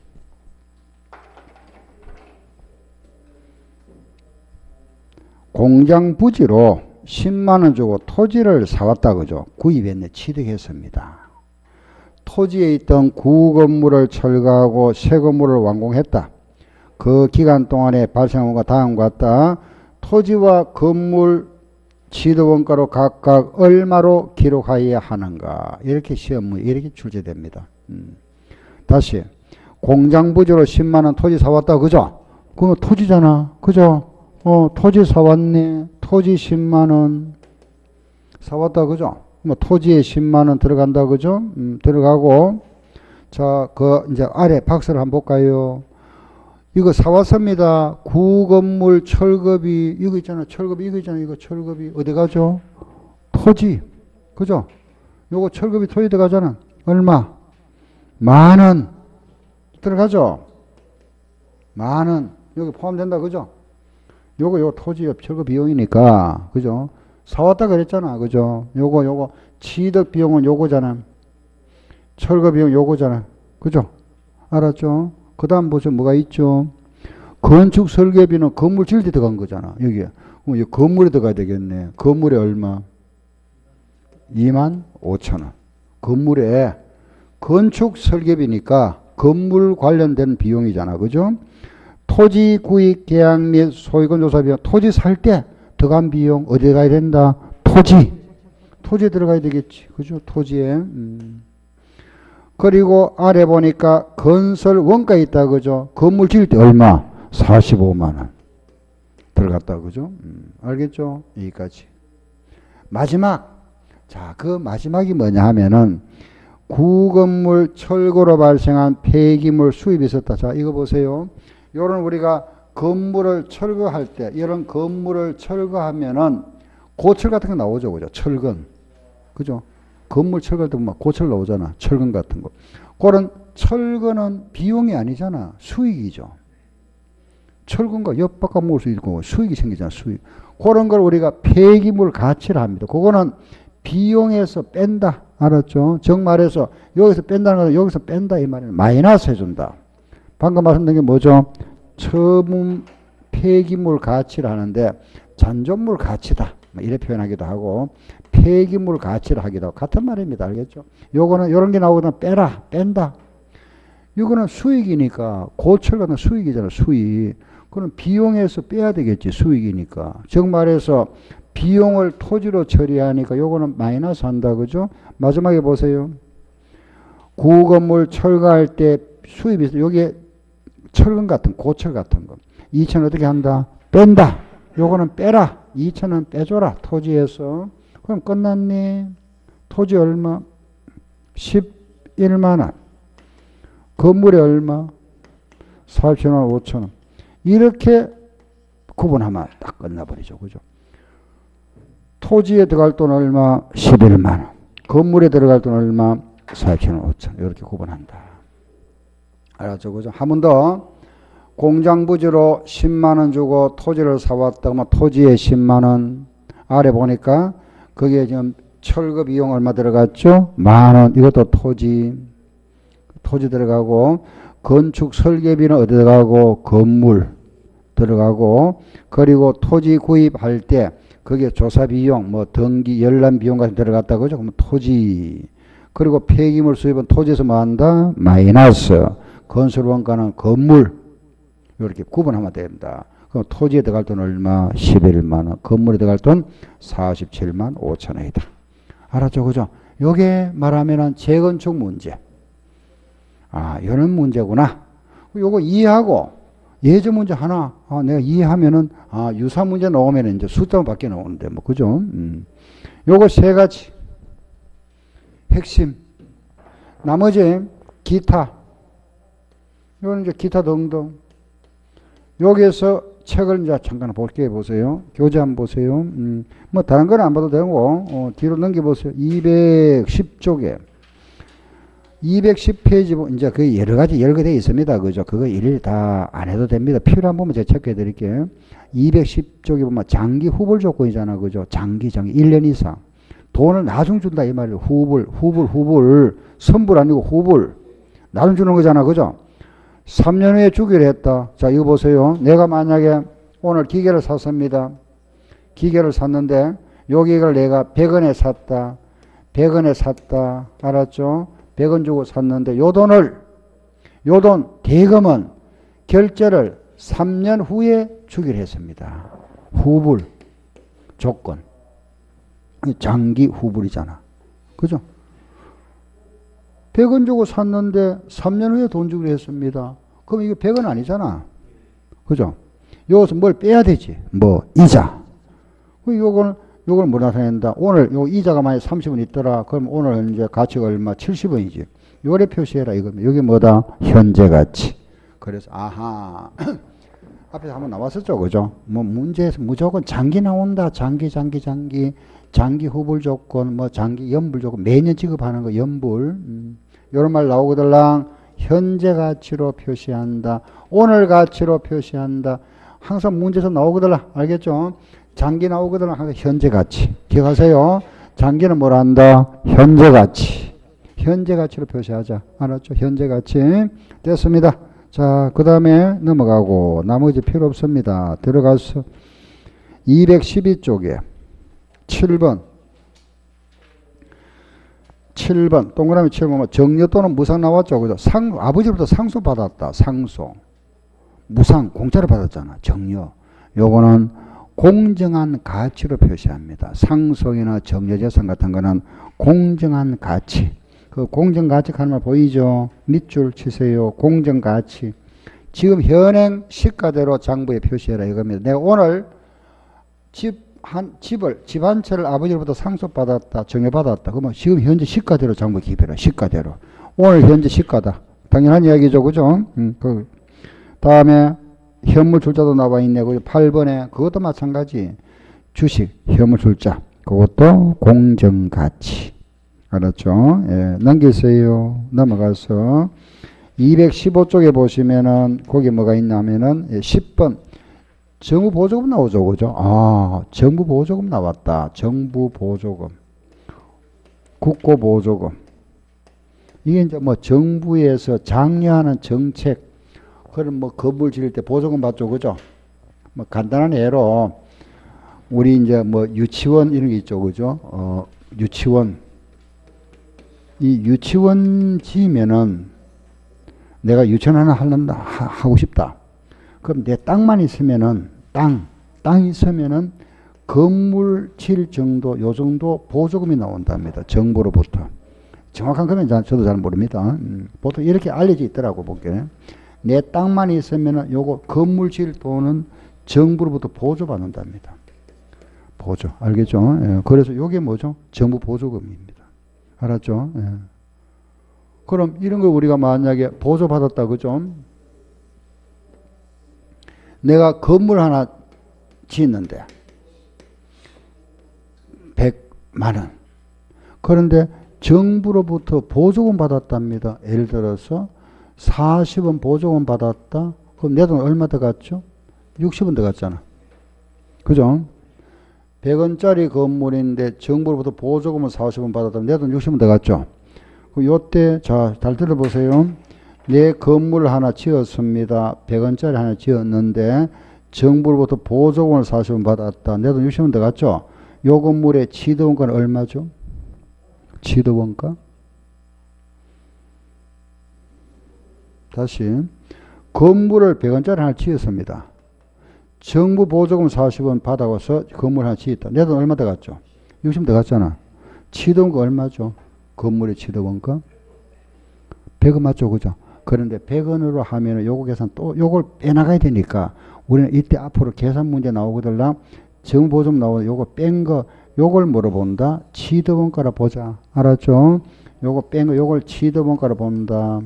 공장 부지로 십만 원 주고 토지를 사왔다. 그죠? 구입했네. 취득했습니다. 토지에 있던 구건물을 철거하고 새 건물을 완공했다. 그 기간 동안에 발생한 것과 다음과 같다. 토지와 건물 취득원가로 각각 얼마로 기록하여야 하는가. 이렇게 시험 이렇게 출제됩니다. 음. 다시 공장 부지로 십만 원 토지 사왔다. 그죠? 그거 토지잖아. 그죠? 어, 토지 사왔네. 토지 십만 원 사왔다. 그죠? 뭐 토지에 십만 원 들어간다. 그죠? 음, 들어가고 자, 그 이제 아래 박스를 한번 볼까요? 이거 사왔습니다. 구건물 철거비 이거 있잖아. 철거비 이거 있잖아. 이거 철거비 어디 가죠? 토지. 그죠? 요거 철거비 토지 들어가잖아. 얼마? 만 원 들어가죠? 만 원 여기 포함된다. 그죠? 요거 요 토지 철거 비용이니까 그죠? 사왔다 그랬잖아. 그죠? 요거 요거 취득 비용은 요거잖아. 철거 비용 요거잖아. 그죠? 알았죠? 그 다음 보세요. 뭐가 있죠? 건축 설계비는 건물 지을 때 들어간 거잖아. 여기에. 그럼 이 건물에 들어가야 되겠네. 건물에 얼마? 이만 오천 원. 건물에 건축 설계비니까 건물 관련된 비용이잖아. 그죠? 토지 구입 계약 및 소유권 조사 비용. 토지 살 때 들어간 비용 어디에 가야 된다? 토지. 토지에 들어가야 되겠지. 그죠? 토지에. 음. 그리고 아래 보니까 건설 원가 있다. 그죠? 건물 지을 때 얼마? 사십오만 원 들어갔다. 그죠? 음. 알겠죠? 여기까지. 마지막. 자, 그 마지막이 뭐냐 하면은 구건물 철거로 발생한 폐기물 수입이 있었다. 자, 이거 보세요. 요런 우리가 건물을 철거할 때, 이런 건물을 철거하면은 고철 같은 거 나오죠. 그죠? 철근. 그죠? 건물 철거할 때 보면 고철 나오잖아. 철근 같은 거. 그런 철근은 비용이 아니잖아. 수익이죠. 철근과 엿바꿔 먹을 수 있고 수익이 생기잖아. 수익. 그런 걸 우리가 폐기물 가치를 합니다. 그거는 비용에서 뺀다. 알았죠? 정말해서 여기서 뺀다는 건 여기서 뺀다 이 말이에요. 마이너스 해준다. 방금 말씀드린 게 뭐죠? 처분 폐기물 가치를 하는데 잔존물 가치다. 이래 표현하기도 하고 폐기물 가치를 하기도 하고 같은 말입니다. 알겠죠? 요거는 이런 게 나오거나 빼라. 뺀다. 이거는 수익이니까 고철 같은 수익이잖아. 수익. 그럼 비용에서 빼야 되겠지. 수익이니까. 즉 말해서 비용을 토지로 처리하니까 요거는 마이너스 한다. 그죠? 마지막에 보세요. 구건물 철거할 때 수입이 있어. 여기에 철근 같은 고철 같은 거. 이천 어떻게 한다? 뺀다. 요거는 빼라. 이천 원 빼줘라. 토지에서. 그럼 끝났니? 토지 얼마? 십일만 원. 건물에 얼마? 사십칠 만 오천 원. 이렇게 구분하면 딱 끝나버리죠. 그죠? 토지에 들어갈 돈 얼마? 십일만 원. 건물에 들어갈 돈 얼마? 사십칠 만 오천 원. 이렇게 구분한다. 알았죠? 그죠? 한 번 더. 공장 부지로 십만 원 주고 토지를 사왔다. 그러면 토지에 십만 원. 아래 보니까 거기에 지금 철거 비용 얼마 들어갔죠? 만 원. 이것도 토지. 토지 들어가고 건축 설계비는 어디 들어가고? 건물 들어가고 그리고 토지 구입할 때 거기에 조사 비용, 뭐 등기, 열람 비용 같은 들어갔다. 그죠? 그러면 토지. 그리고 폐기물 수입은 토지에서 뭐 한다? 마이너스. 건설 원가는 건물. 이렇게 구분하면 됩니다. 그럼 토지에 들어갈 돈 얼마? 십일만 원. 건물에 들어갈 돈 사십칠만 오천 원이다. 알았죠? 그죠? 요게 말하면은 재건축 문제. 아, 이런 문제구나. 요거 이해하고 예제 문제 하나 아, 내가 이해하면은 아, 유사 문제 나오면 이제 숫자만 밖에 나오는데 뭐 그죠? 음. 요거 세 가지 핵심. 나머지 기타. 요거는 이제 기타 등등. 여기에서 책을 이제 잠깐 볼게 보세요. 교재 한번 보세요. 음, 뭐 다른 건 안 봐도 되고 어, 뒤로 넘겨 보세요. 이백십 쪽에 이백십 페이지 이제 그 여러 가지 열거되어 있습니다. 그죠? 그거 일일이 다 안 해도 됩니다. 필요한 부분 제가 체크해 드릴게요. 이백십 쪽에 보면 장기 후불 조건이잖아. 그죠? 장기 장기 일 년 이상. 돈을 나중 준다 이 말이에요. 후불 후불 후불 선불 아니고 후불 나중 주는 거잖아. 그죠? 삼 년 후에 주기로 했다. 자, 이거 보세요. 내가 만약에 오늘 기계를 샀습니다. 기계를 샀는데 요 기계를 내가 백 원에 샀다. 백 원에 샀다. 알았죠? 백 원 주고 샀는데 요 돈을 요 돈 대금은 결제를 삼 년 후에 주기로 했습니다. 후불 조건. 장기 후불이잖아. 그죠? 백 원 주고 샀는데 삼 년 후에 돈 주기로 했습니다. 그럼 이거 백 원 아니잖아. 그죠? 여기서 뭘 빼야 되지? 뭐, 이자. 요걸, 요걸 뭐 나타낸다? 오늘 요 이자가 만약 삼십 원 있더라. 그럼 오늘 이제 가치가 얼마? 칠십 원이지. 요래 표시해라. 이거면. 여기 뭐다? 현재 가치. 그래서, 아하. 앞에서 한번 나왔었죠. 그죠? 뭐 문제에서 무조건 장기 나온다. 장기, 장기, 장기. 장기 후불 조건, 뭐 장기 연불 조건, 매년 지급하는 거 연불. 음, 요런 말 나오거들랑 현재 가치로 표시한다. 오늘 가치로 표시한다. 항상 문제에서 나오거들랑 알겠죠? 장기 나오거들랑 항상 현재 가치. 기억하세요? 장기는 뭘 한다? 현재 가치. 현재 가치로 표시하자. 알았죠? 현재 가치. 됐습니다. 자, 그 다음에 넘어가고 나머지 필요 없습니다. 들어가서 이백십이 쪽에 칠 번. 칠 번. 동그라미 칠 번. 정려 또는 무상 나왔죠. 그죠? 상, 아버지로부터 상속 받았다. 상속. 무상, 공짜로 받았잖아. 정려. 요거는 공정한 가치로 표시합니다. 상속이나 정려재산 같은 거는 공정한 가치. 그 공정가치 하는 말 보이죠? 밑줄 치세요. 공정가치. 지금 현행 시가대로 장부에 표시해라 이겁니다. 내가 오늘 집 한 집을 집 한 채를 아버지로부터 상속받았다. 정려받았다. 그러면 지금 현재 시가대로 장부 기입해라. 시가대로. 오늘 현재 시가다. 당연한 이야기죠. 그죠? 음, 그 다음에 현물 출자도 나와 있네. 그 팔 번에 그것도 마찬가지. 주식 현물 출자. 그것도 공정가치. 알았죠? 예, 넘기세요. 넘어가서 이백십오 쪽에 보시면은 거기 뭐가 있냐면은 예, 십 번 정부 보조금 나오죠. 그죠? 아, 정부 보조금 나왔다. 정부 보조금. 국고 보조금. 이게 이제 뭐 정부에서 장려하는 정책. 그런 뭐 건물 지을 때 보조금 받죠. 그죠? 뭐 간단한 예로 우리 이제 뭐 유치원 이런 게 있죠. 그죠? 어, 유치원. 이 유치원 지으면은 내가 유치원 하나 하려다 하고 싶다. 그럼 내 땅만 있으면은 땅, 땅 있으면은 건물 칠 정도, 요 정도 보조금이 나온답니다. 정부로부터. 정확한 거는 저도 잘 모릅니다. 음, 보통 이렇게 알려져 있더라고 볼게. 내 땅만 있으면은 요거 건물 질 돈은 정부로부터 보조받는답니다. 보조, 알겠죠? 예, 그래서 요게 뭐죠? 정부 보조금입니다. 알았죠? 예. 그럼 이런 거 우리가 만약에 보조받았다, 그죠? 내가 건물 하나 짓는데 백만 원. 그런데 정부로부터 보조금 받았답니다. 예를 들어서 사십 원 보조금 받았다. 그럼 내 돈 얼마 더 갔죠? 육십 원 더 갔잖아. 그죠? 백 원짜리 건물인데 정부로부터 보조금을 사십 원 받았다면 내 돈 육십 원 더 갔죠? 그 요때 자, 잘 들어보세요. 내 건물을 하나 지었습니다. 백 원짜리 하나 지었는데 정부로부터 보조금을 사십 원 받았다. 내 돈 육십 원 더 갔죠? 요 건물의 취득원가는 얼마죠? 취득원가? 다시 건물을 백 원짜리 하나 지었습니다. 정부 보조금 사십 원 받아와서 건물 하나 지었다. 내 돈 얼마 더 갔죠? 육십 더 갔잖아. 취득원가 얼마죠? 건물의 취득원가? 백 원 맞죠? 그죠? 그런데 백 원으로 하면은 요거 계산 또 요걸 빼나가야 되니까 우리는 이때 앞으로 계산 문제 나오거든요. 정부 보조금 나오고 요거 뺀 거 요걸 물어본다. 취득원가로 보자. 알았죠? 요거 뺀 거 요걸 취득원가로 본다.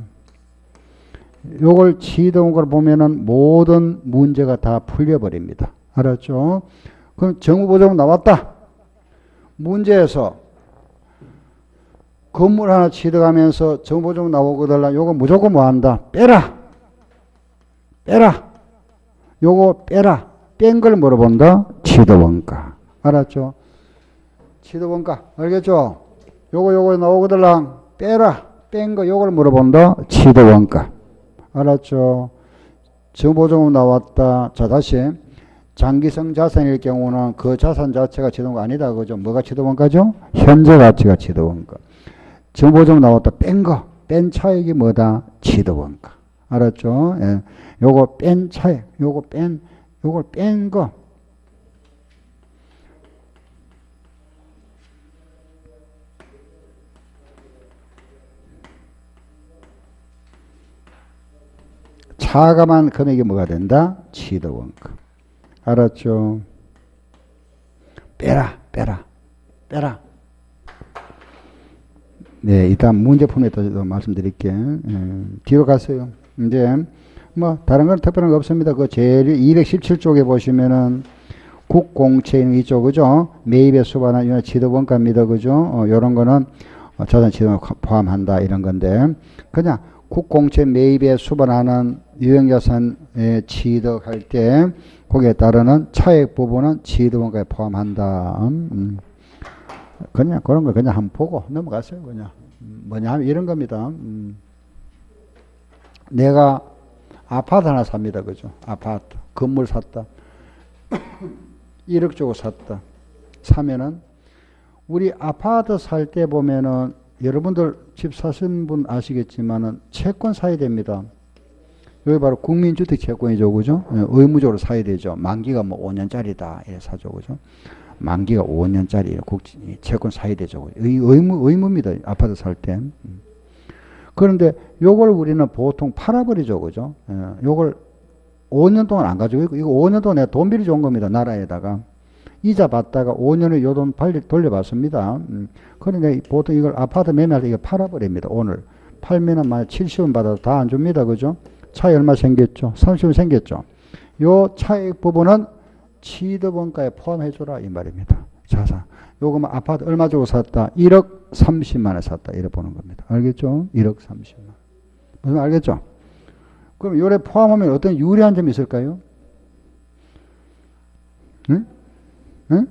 요걸 취득원가로 보면은 모든 문제가 다 풀려버립니다. 알았죠? 그럼 정부 보조금 나왔다. 문제에서 건물 하나 취득하면서 정부 보조금 나오거든요. 요거 무조건 뭐 한다? 빼라. 빼라. 요거 빼라. 뺀 걸 물어본다. 취득원가. 알았죠? 취득원가. 알겠죠? 요거 요거 나오거든요. 빼라. 뺀 거 요걸 물어본다. 취득원가. 알았죠? 정보조금 나왔다. 자, 다시. 장기성 자산일 경우는 그 자산 자체가 취득원가 아니다. 그죠? 뭐가 취득원가죠? 현재 가치가 취득원가. 정보조금 나왔다. 뺀 거. 뺀 차액이 뭐다? 취득원가. 알았죠? 예. 요거 뺀 차액. 요거 뺀, 요걸 뺀 거. 차감한 금액이 뭐가 된다? 취득원가. 알았죠? 빼라, 빼라, 빼라. 네, 일단 문제 풀에 또 말씀드릴게요. 예, 뒤로 갔어요. 이제, 뭐, 다른 건 특별한 거 없습니다. 그 제일 이백십칠 쪽에 보시면은 국공채 있는 이쪽, 그죠? 매입의 수반한 이런 취득원가입니다. 그죠? 어, 요런 거는 자산 취득을 포함한다. 이런 건데. 그냥 국공채 매입에 수반하는 유형자산에 취득할 때 거기에 따르는 차액 부분은 취득원가에 포함한다. 음. 그냥 그런 거 그냥 한번 보고 넘어갔어요. 그냥 뭐냐 하면 이런 겁니다. 음. 내가 아파트 하나 삽니다. 그죠? 아파트 건물 샀다. 일억 주고 샀다. 사면은 우리 아파트 살 때 보면은 여러분들 집 사신 분 아시겠지만은 채권 사야 됩니다. 여기 바로 국민주택 채권이죠. 그죠? 의무적으로 사야 되죠. 만기가 뭐 오 년짜리다. 이래 사죠. 그죠? 만기가 오 년짜리 채권 사야 되죠. 의, 의무, 의무입니다. 아파트 살 때. 그런데 요걸 우리는 보통 팔아버리죠. 그죠? 요걸 오 년 동안 안 가지고 있고, 이거 오 년 동안 내가 돈 빌려 준 겁니다. 나라에다가. 이자 받다가 오 년에 요 돈 돌려받습니다. 음. 그러니까 보통 이걸 아파트 매매할 때 이거 팔아버립니다. 오늘. 팔면은 만약 칠십 원 받아도 다 안 줍니다. 그죠? 차이 얼마 생겼죠? 삼십 원 생겼죠? 요 차익 부분은 취득원가에 포함해줘라. 이 말입니다. 자산. 요거만 아파트 얼마 주고 샀다? 일억 삼십만 원 샀다. 이래 보는 겁니다. 알겠죠? 일억 삼십만. 무슨 알겠죠? 그럼 요래 포함하면 어떤 유리한 점이 있을까요? 응? 응?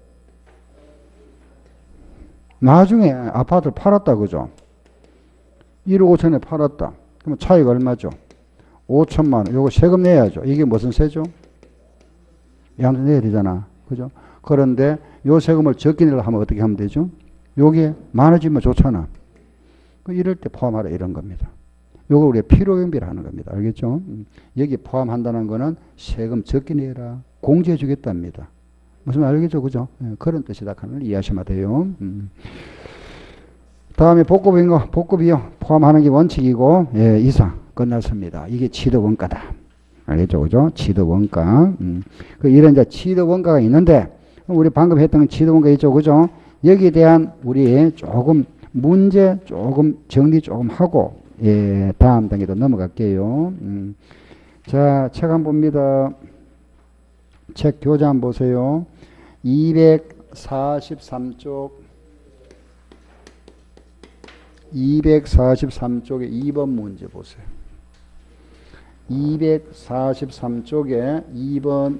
나중에 아파트를 팔았다. 그죠? 일억 오천에 팔았다. 그러면 차이가 얼마죠? 오천만 원. 요거 세금 내야죠. 이게 무슨 세죠? 양도 내야 되잖아. 그죠? 그런데 요 세금을 적게 내려고 하면 어떻게 하면 되죠? 요게 많아지면 좋잖아. 이럴 때 포함하라 이런 겁니다. 요거 우리가 필요경비를 하는 겁니다. 알겠죠? 여기 포함한다는 거는 세금 적게 내라. 공제해 주겠답니다. 무슨 말 알겠죠? 그죠? 예, 그런 뜻이다. 하는 걸 이해하시면 돼요. 음. 다음에 복구비인 거, 복구비용 포함하는 게 원칙이고, 예, 이상 끝났습니다. 이게 취득원가다. 알겠죠? 그죠? 취득원가. 음. 그 이런 이제 취득원가가 있는데, 우리 방금 했던 취득원가 있죠? 그죠? 여기에 대한 우리 조금 문제 조금 정리 조금 하고, 예, 다음 단계로 넘어갈게요. 음. 자, 책 한번 봅니다. 책 교재 한번 보세요. 이백사십삼 쪽. 이백사십삼 쪽에 이 번 문제 보세요. 이백사십삼 쪽에 이 번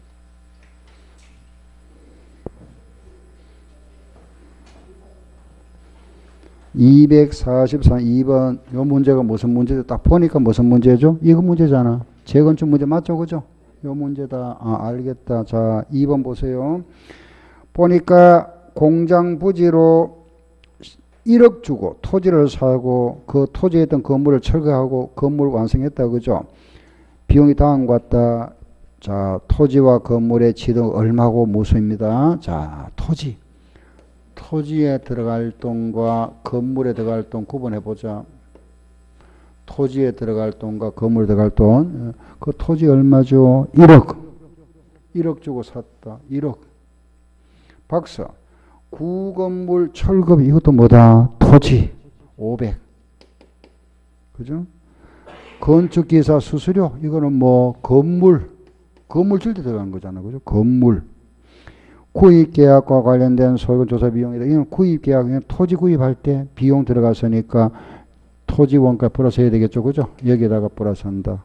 이백사십삼 이 번 요 문제가 무슨 문제죠? 딱 보니까 무슨 문제죠? 이거 문제잖아. 재건축 문제 맞죠? 그죠? 요 문제다. 아, 알겠다. 자, 이 번 보세요. 보니까 공장 부지로 일억 주고 토지를 사고 그 토지에 있던 건물을 철거하고 건물을 완성했다. 그죠? 비용이 다음 같다. 자, 토지와 건물의 지등 얼마고 무수입니다. 자, 토지. 토지에 들어갈 돈과 건물에 들어갈 돈 구분해 보자. 토지에 들어갈 돈과 건물에 들어갈 돈. 그 토지 얼마죠? 일억. 일억 주고 샀다. 일억. 박사. 구건물 철거비 이것도 뭐다? 토지. 오백. 그죠? 건축기사 수수료 이거는 뭐 건물 건물 질 때 들어간 거잖아. 그죠? 건물. 구입계약과 관련된 소유권 조사 비용이다. 이건 구입계약, 토지 구입할 때 비용 들어갔으니까 토지 원가 플러스 해야 되겠죠. 그죠? 여기에다가 플러스 한다.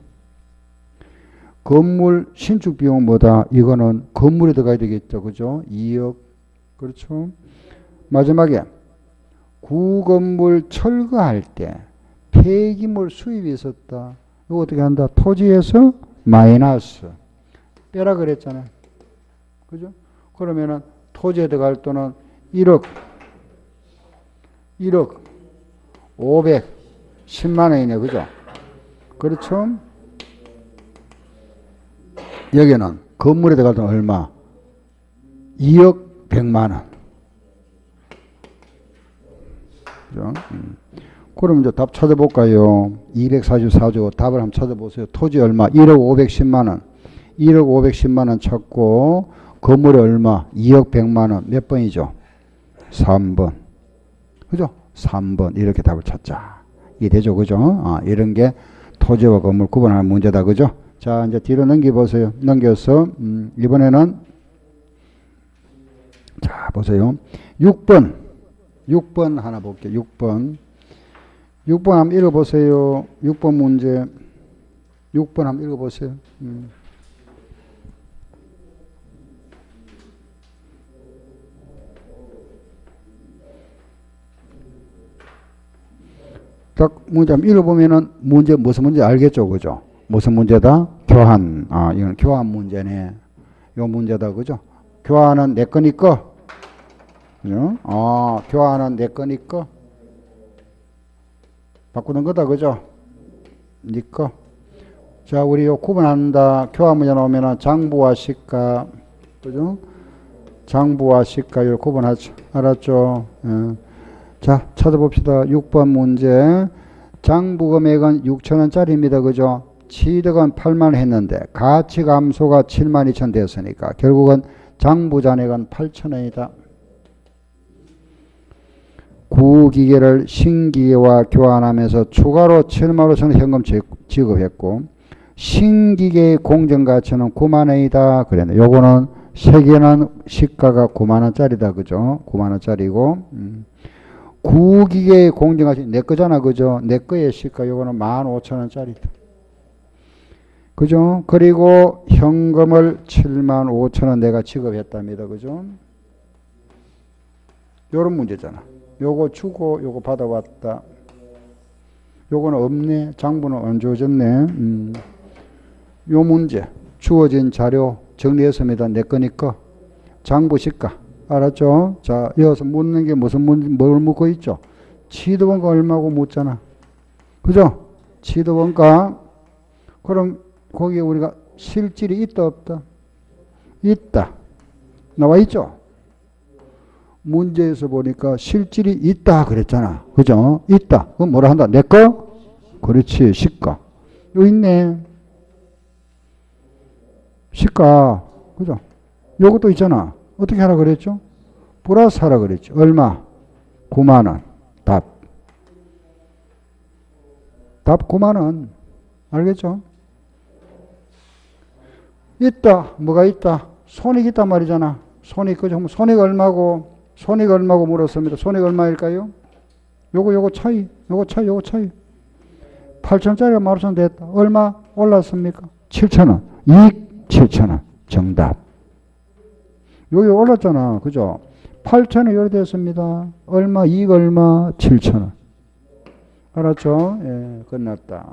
건물 신축 비용 뭐다? 이거는 건물에 들어가야 되겠죠. 그죠? 이억. 그렇죠? 마지막에 구건물 철거할 때 폐기물 수입이 있었다. 이거 어떻게 한다? 토지에서 마이너스. 빼라 그랬잖아요. 그죠? 그러면은 토지에 들어갈 돈은 일억, 일억, 오백십만 원이네. 그죠? 그렇죠? 여기는 건물에 들어갈 돈은 얼마? 이억 백만 원. 그죠? 음. 그럼 이제 답 찾아볼까요? 이백사십사 조 답을 한번 찾아보세요. 토지 얼마? 일억 오백십만 원. 일억 오백십만 원 찾고 건물 얼마? 이억 백만 원. 몇 번이죠? 삼 번. 그죠? 삼 번. 이렇게 답을 찾자. 이해되죠? 그죠? 아, 이런 게 토지와 건물 구분하는 문제다. 그죠? 자, 이제 뒤로 넘겨보세요. 넘겨서, 음, 이번에는, 자, 보세요. 육 번. 육 번 하나 볼게요. 육 번. 육 번 한번 읽어보세요. 육 번 문제. 육 번 한번 읽어보세요. 음. 딱 문제 한번 읽어보면은 문제 무슨 문제 알겠죠? 그죠? 무슨 문제다? 교환. 아, 이건 교환 문제네. 요 문제다. 그죠? 교환은 내 거니까. 그죠? 아, 교환은 내 거니까. 바꾸는 거다. 그죠? 니 거. 자, 우리 요 구분한다. 교환 문제 나오면은 장부와 시가. 그죠? 장부와 시가 요 구분하죠. 알았죠? 예. 자, 찾아봅시다. 육 번 문제. 장부 금액은 육천 원짜리입니다. 그죠? 취득은 팔만 원 했는데 가치 감소가 칠만 이천 됐으니까 결국은 장부 잔액은 팔천 원이다. 구기계를 신기계와 교환하면서 추가로 칠만 오천 원 현금 지급했고 신기계의 공정가치는 구만 원이다. 그랬네. 요거는 세 개는 시가가 구만 원짜리다. 그죠? 구만 원짜리고 음. 구기계의 공정가치 내 거잖아. 그죠? 내 거의 시가 요거는 만 오천 원짜리다. 그죠? 그리고 현금을 칠만 오천 원 내가 지급했답니다. 그죠? 요런 문제잖아. 요거 주고 요거 받아왔다. 요거는 없네. 장부는 안 주어졌네. 음. 요 문제 주어진 자료 정리했습니다. 내 거니까 장부 시가 알았죠? 자, 이어서 묻는 게 무슨 문제, 뭘 묻고 있죠? 취득원가 얼마고 묻잖아. 그죠? 취득원가. 그럼 거기에 우리가 실질이 있다 없다? 있다. 나와 있죠? 문제에서 보니까 실질이 있다 그랬잖아. 그죠? 있다. 그럼 뭐라 한다? 내 거? 그렇지. 시가. 여기 있네. 시가. 그죠? 요것도 있잖아. 어떻게 하라 그랬죠? 플러스 하라 그랬죠. 얼마? 구만 원. 답. 답 구만 원. 알겠죠? 있다. 뭐가 있다? 손익 있단 말이잖아. 손익. 그죠? 손익 얼마고? 손익 얼마고 물었습니다. 손익 얼마일까요? 요거 요거 차이. 요거 차이. 요거 차이. 팔천 원짜리가 만 오천 원 됐다. 얼마 올랐습니까? 칠천 원. 이익 칠천 원. 정답. 여기 올랐잖아. 그죠? 팔천 원 요리 됐습니다. 얼마? 이익 얼마? 칠천 원. 알았죠? 예, 끝났다.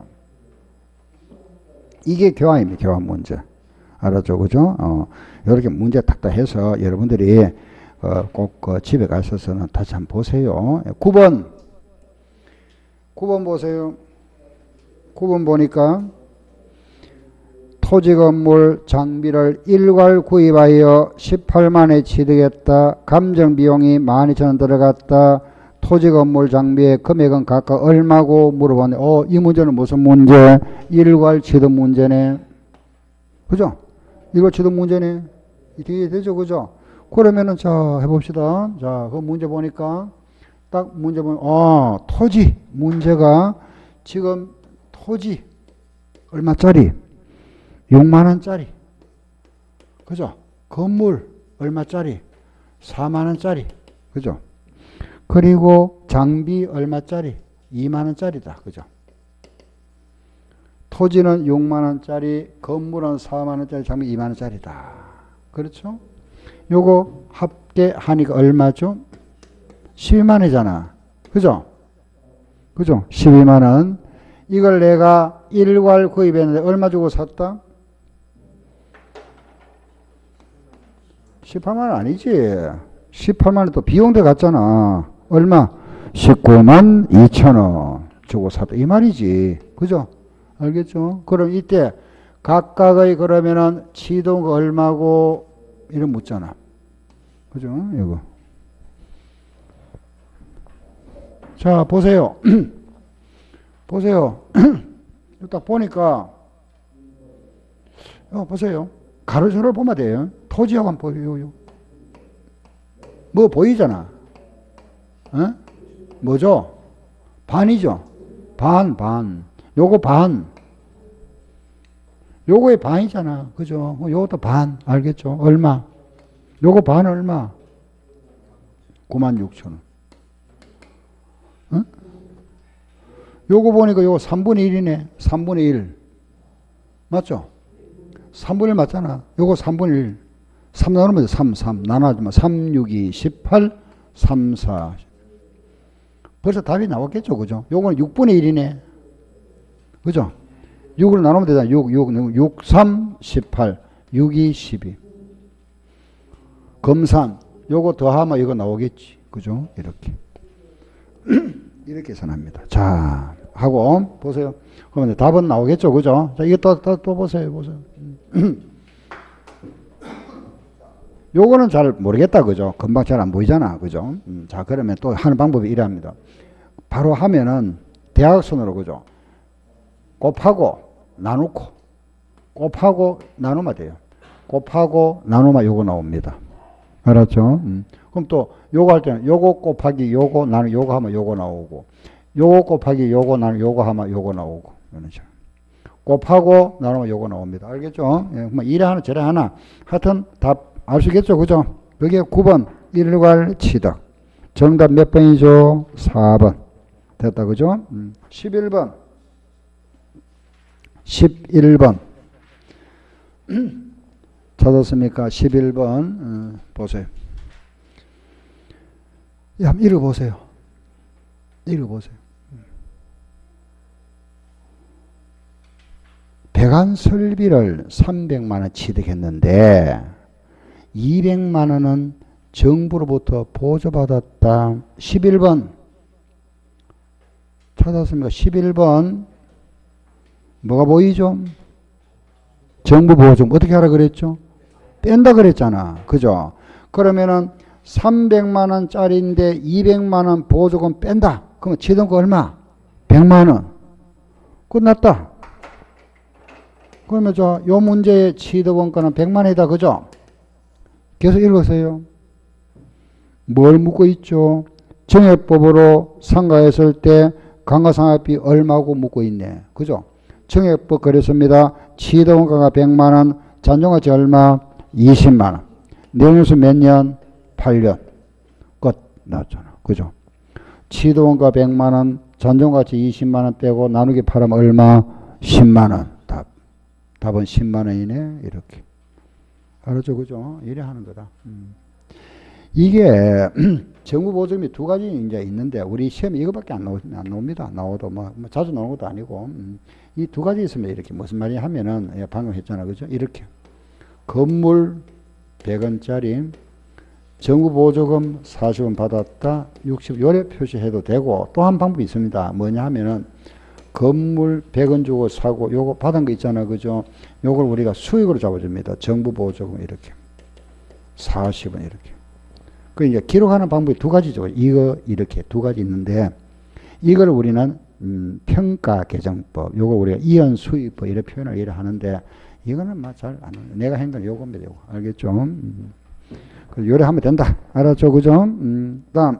이게 교환입니다. 교환 문제. 알았죠? 그죠? 어, 이렇게 문제 탁탁 해서 여러분들이 어, 꼭 그 집에 가셔서는 다시 한번 보세요. 구 번. 구 번 보세요. 구 번 보니까 토지 건물 장비를 일괄 구입하여 십팔만에 취득했다. 감정 비용이 만 이천 원 들어갔다. 토지 건물 장비의 금액은 각각 얼마고 물어봤는데, 어, 이 문제는 무슨 문제? 일괄 취득 문제네. 그죠? 일괄 취득 문제네. 이게 되죠, 그죠? 그러면은, 자, 해봅시다. 자, 그 문제 보니까, 딱 문제 보면, 어, 토지 문제가 지금 토지 얼마짜리? 육만 원짜리. 그죠? 건물 얼마짜리? 사만 원짜리. 그죠? 그리고 장비 얼마짜리? 이만 원짜리다. 그죠? 토지는 육만 원짜리, 건물은 사만 원짜리, 장비 이만 원짜리다. 그렇죠? 요거 합계하니까 얼마죠? 십이만 원이잖아. 그죠? 그죠? 십이만 원. 이걸 내가 일괄 구입했는데 얼마 주고 샀다? 십팔만 원 아니지. 십팔만 원 또 비용대 갔잖아. 얼마? 십구만 이천 원 주고 샀다. 이 말이지. 그죠? 알겠죠? 그럼 이때 각각의 그러면은 취득 얼마고 이런 묻잖아. 그죠? 이거. 자, 보세요. 보세요. 딱 보니까, 어, 보세요. 가로세로를 보면 돼요. 토지하고 안 보여요. 뭐 보이잖아. 어? 뭐죠? 반이죠. 반, 반. 요거 반. 요거의 반이잖아. 그죠? 요것도 반. 알겠죠? 얼마? 요거 반 얼마? 구만 육천 원. 어? 요거 보니까 요거 삼분의 일이네. 삼분의 일. 맞죠? 삼분의 일 맞잖아. 요거 삼분의 일. 삼 나누면 삼, 삼. 나눠주면 삼, 육, 이, 십팔, 삼, 사. 벌써 답이 나왔겠죠? 그죠? 요거는 육분의 일이네. 그죠? 육을 나누면 되잖아. 육, 육, 육, 삼, 십팔, 육, 이, 십이. 검산. 요거 더하면 이거 나오겠지. 그죠? 이렇게. 이렇게 계산합니다. 자, 하고, 보세요. 그러면 이제 답은 나오겠죠. 그죠? 자, 이거 또, 또, 또 보세요. 보세요. 요거는 잘 모르겠다. 그죠? 금방 잘 안 보이잖아. 그죠? 음, 자, 그러면 또 하는 방법이 이러합니다. 바로 하면은 대각선으로, 그죠? 곱하고, 나누고, 곱하고, 나누면 돼요. 곱하고, 나누면 요거 나옵니다. 알았죠? 음. 그럼 또 요거 할 때는 요거 곱하기 요거 나누 요거 하면 요거 나오고, 요거 곱하기 요거 나누 요거 하면 요거 나오고, 이런 식으로. 곱하고 나누면 요거 나옵니다. 알겠죠? 예, 뭐 이래 하나 저래 하나 하여튼 답 아시겠죠? 그죠? 그게 구 번 일괄 취득. 정답 몇 번이죠? 사 번. 됐다. 그죠? 음. 십일 번. 십일 번. 찾았습니까? 십일 번. 음, 보세요. 예, 한번 읽어보세요. 읽어보세요. 배관 설비를 삼백만 원 취득했는데 이백만 원은 정부로부터 보조받았다. 십일 번. 찾았습니까? 십일 번. 뭐가 보이죠? 정부 보조금 어떻게 하라 그랬죠? 뺀다 그랬잖아. 그죠? 그러면은 삼백만 원짜리인데 이백만 원 보조금 뺀다. 그러면 취득금 얼마? 백만 원. 끝났다. 그러면 저 요 문제의 취득원가는 백만 원이다. 그죠? 계속 읽으세요. 뭘 묻고 있죠? 정액법으로 상가했을 때 감가상각비 얼마고 묻고 있네. 그죠? 정액법 그랬습니다. 취득원가가 백만 원, 잔존가치 얼마? 이십만 원. 내년수 몇 년? 팔 년. 끝. 나왔잖아. 그죠? 취득원가 백만 원, 잔존가치 이십만 원 빼고 나누기 팔하면 얼마? 십만 원. 답. 답은 십만 원이네. 이렇게. 알았죠? 그죠? 이래 하는 거다. 음. 이게 정부 보조금이 두 가지 이제 있는데 우리 시험에 이거밖에 안, 나오, 안 나옵니다. 나오도 뭐, 뭐 자주 나오는 것도 아니고 음. 이 두 가지 있으면 이렇게 무슨 말이냐 하면은 예, 방금 했잖아. 그죠? 이렇게 건물 백 원짜리 정부 보조금 사십 원 받았다. 육십 요래 표시해도 되고 또 한 방법이 있습니다. 뭐냐 하면은 건물 백 원 주고 사고 요거 받은 거 있잖아. 그죠? 요걸 우리가 수익으로 잡아줍니다. 정부 보조금 이렇게. 사십 원 이렇게. 그 이제 기록하는 방법이 두 가지죠. 이거 이렇게 두 가지 있는데 이걸 우리는 음, 평가 개정법, 요거 우리가 이연 수익법 이렇게 표현을 이래 하는데 이거는 막 잘 안 내가 한 건 요겁니다. 요거. 알겠죠? 음. 그래서 요래 하면 된다. 알았죠? 그죠? 음, 다음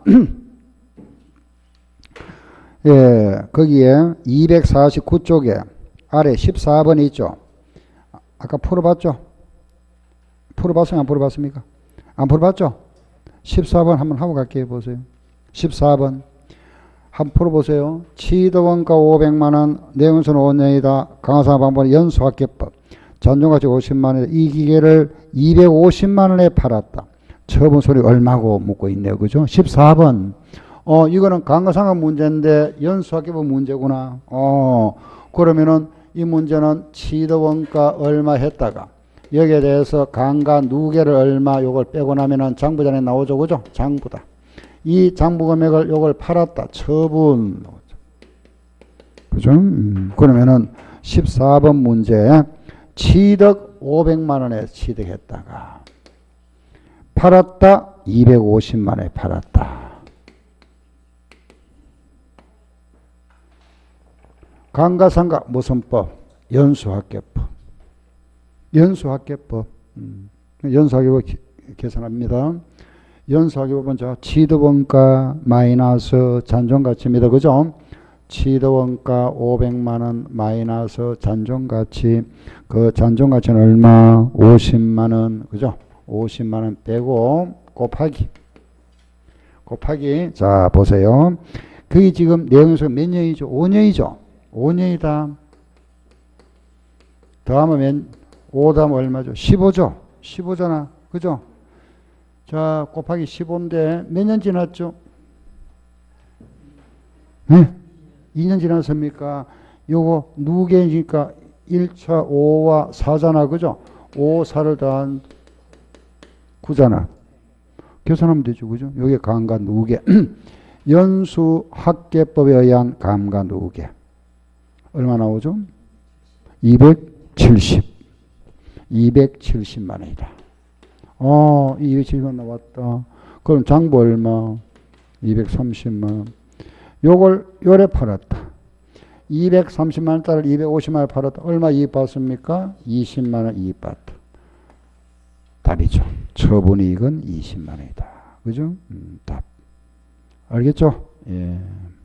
예, 거기에 이백사십구 쪽에 아래 십사 번이 있죠. 아까 풀어봤죠? 풀어봤어요? 안 풀어봤습니까? 안 풀어봤죠? 십사 번 한번 하고 갈게요. 보세요. 십사 번. 한번 풀어보세요. 취득원가 오백만 원, 내용선 오 년이다. 강화상 방법은 연수학계법. 잔존가치 오십만 원, 이 기계를 이백오십만 원에 팔았다. 처분 소리 얼마고 묻고 있네요. 그죠? 십사 번. 어, 이거는 강화상각 문제인데 연수학계법 문제구나. 어, 그러면은 이 문제는 취득원가 얼마 했다가 여기에 대해서 강가 누계를 얼마 요걸 빼고 나면은 장부전에 나오죠. 그죠? 장부다. 이 장부 금액을 요걸 팔았다. 처분. 그죠? 음, 그러면은 십사 번 문제 취득 오백만 원에 취득했다가 팔았다. 이백오십만 원에 팔았다. 강가상각 무슨 법? 연수학계법. 연수학계법. 음, 연수학계법 계산합니다. 연수학계법은 자 취득원가 마이너스 잔존가치입니다. 그죠? 취득원가 오백만 원 마이너스 잔존가치. 그 잔존가치는 얼마? 오십만 원. 그죠? 오십만 원 빼고 곱하기. 곱하기. 자 보세요. 그게 지금 내용에서 몇 년이죠? 오 년이죠? 오 년이다. 더하면 오 더하면 얼마죠? 십오죠? 십오잖아. 그죠? 자, 곱하기 십오인데 몇 년 지났죠? 네? 이 년 지났습니까? 요거 누계니까 일 차 오와 사잖아. 그죠? 오, 사를 더한 구잖아. 계산하면 되죠. 그죠? 요게 감가 누계. 연수학계법에 의한 감가 누계. 얼마 나오죠? 이백칠십. 이백칠십만 원이다. 어, 이백칠십만 원 나왔다. 그럼 장부 얼마? 이백삼십만 원. 요걸 요래 팔았다. 이백삼십만 원짜리 이백오십만 원 팔았다. 얼마 이익 봤습니까? 이십만 원 이익 봤다. 답이죠. 처분이익은 이십만 원이다. 그죠? 음, 답. 알겠죠? 예.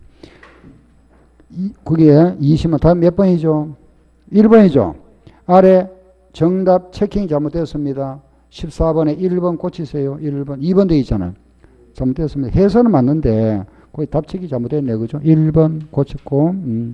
이, 그게 이십만 원. 다음 몇 번이죠? 일 번이죠. 아래 정답 체킹이 잘못됐습니다. 십사 번에 일 번 고치세요. 일 번. 이 번 돼 있잖아요. 잘못됐습니다. 해설은 맞는데 거기 답책이 잘못됐네. 그죠? 일 번 고쳤고 음.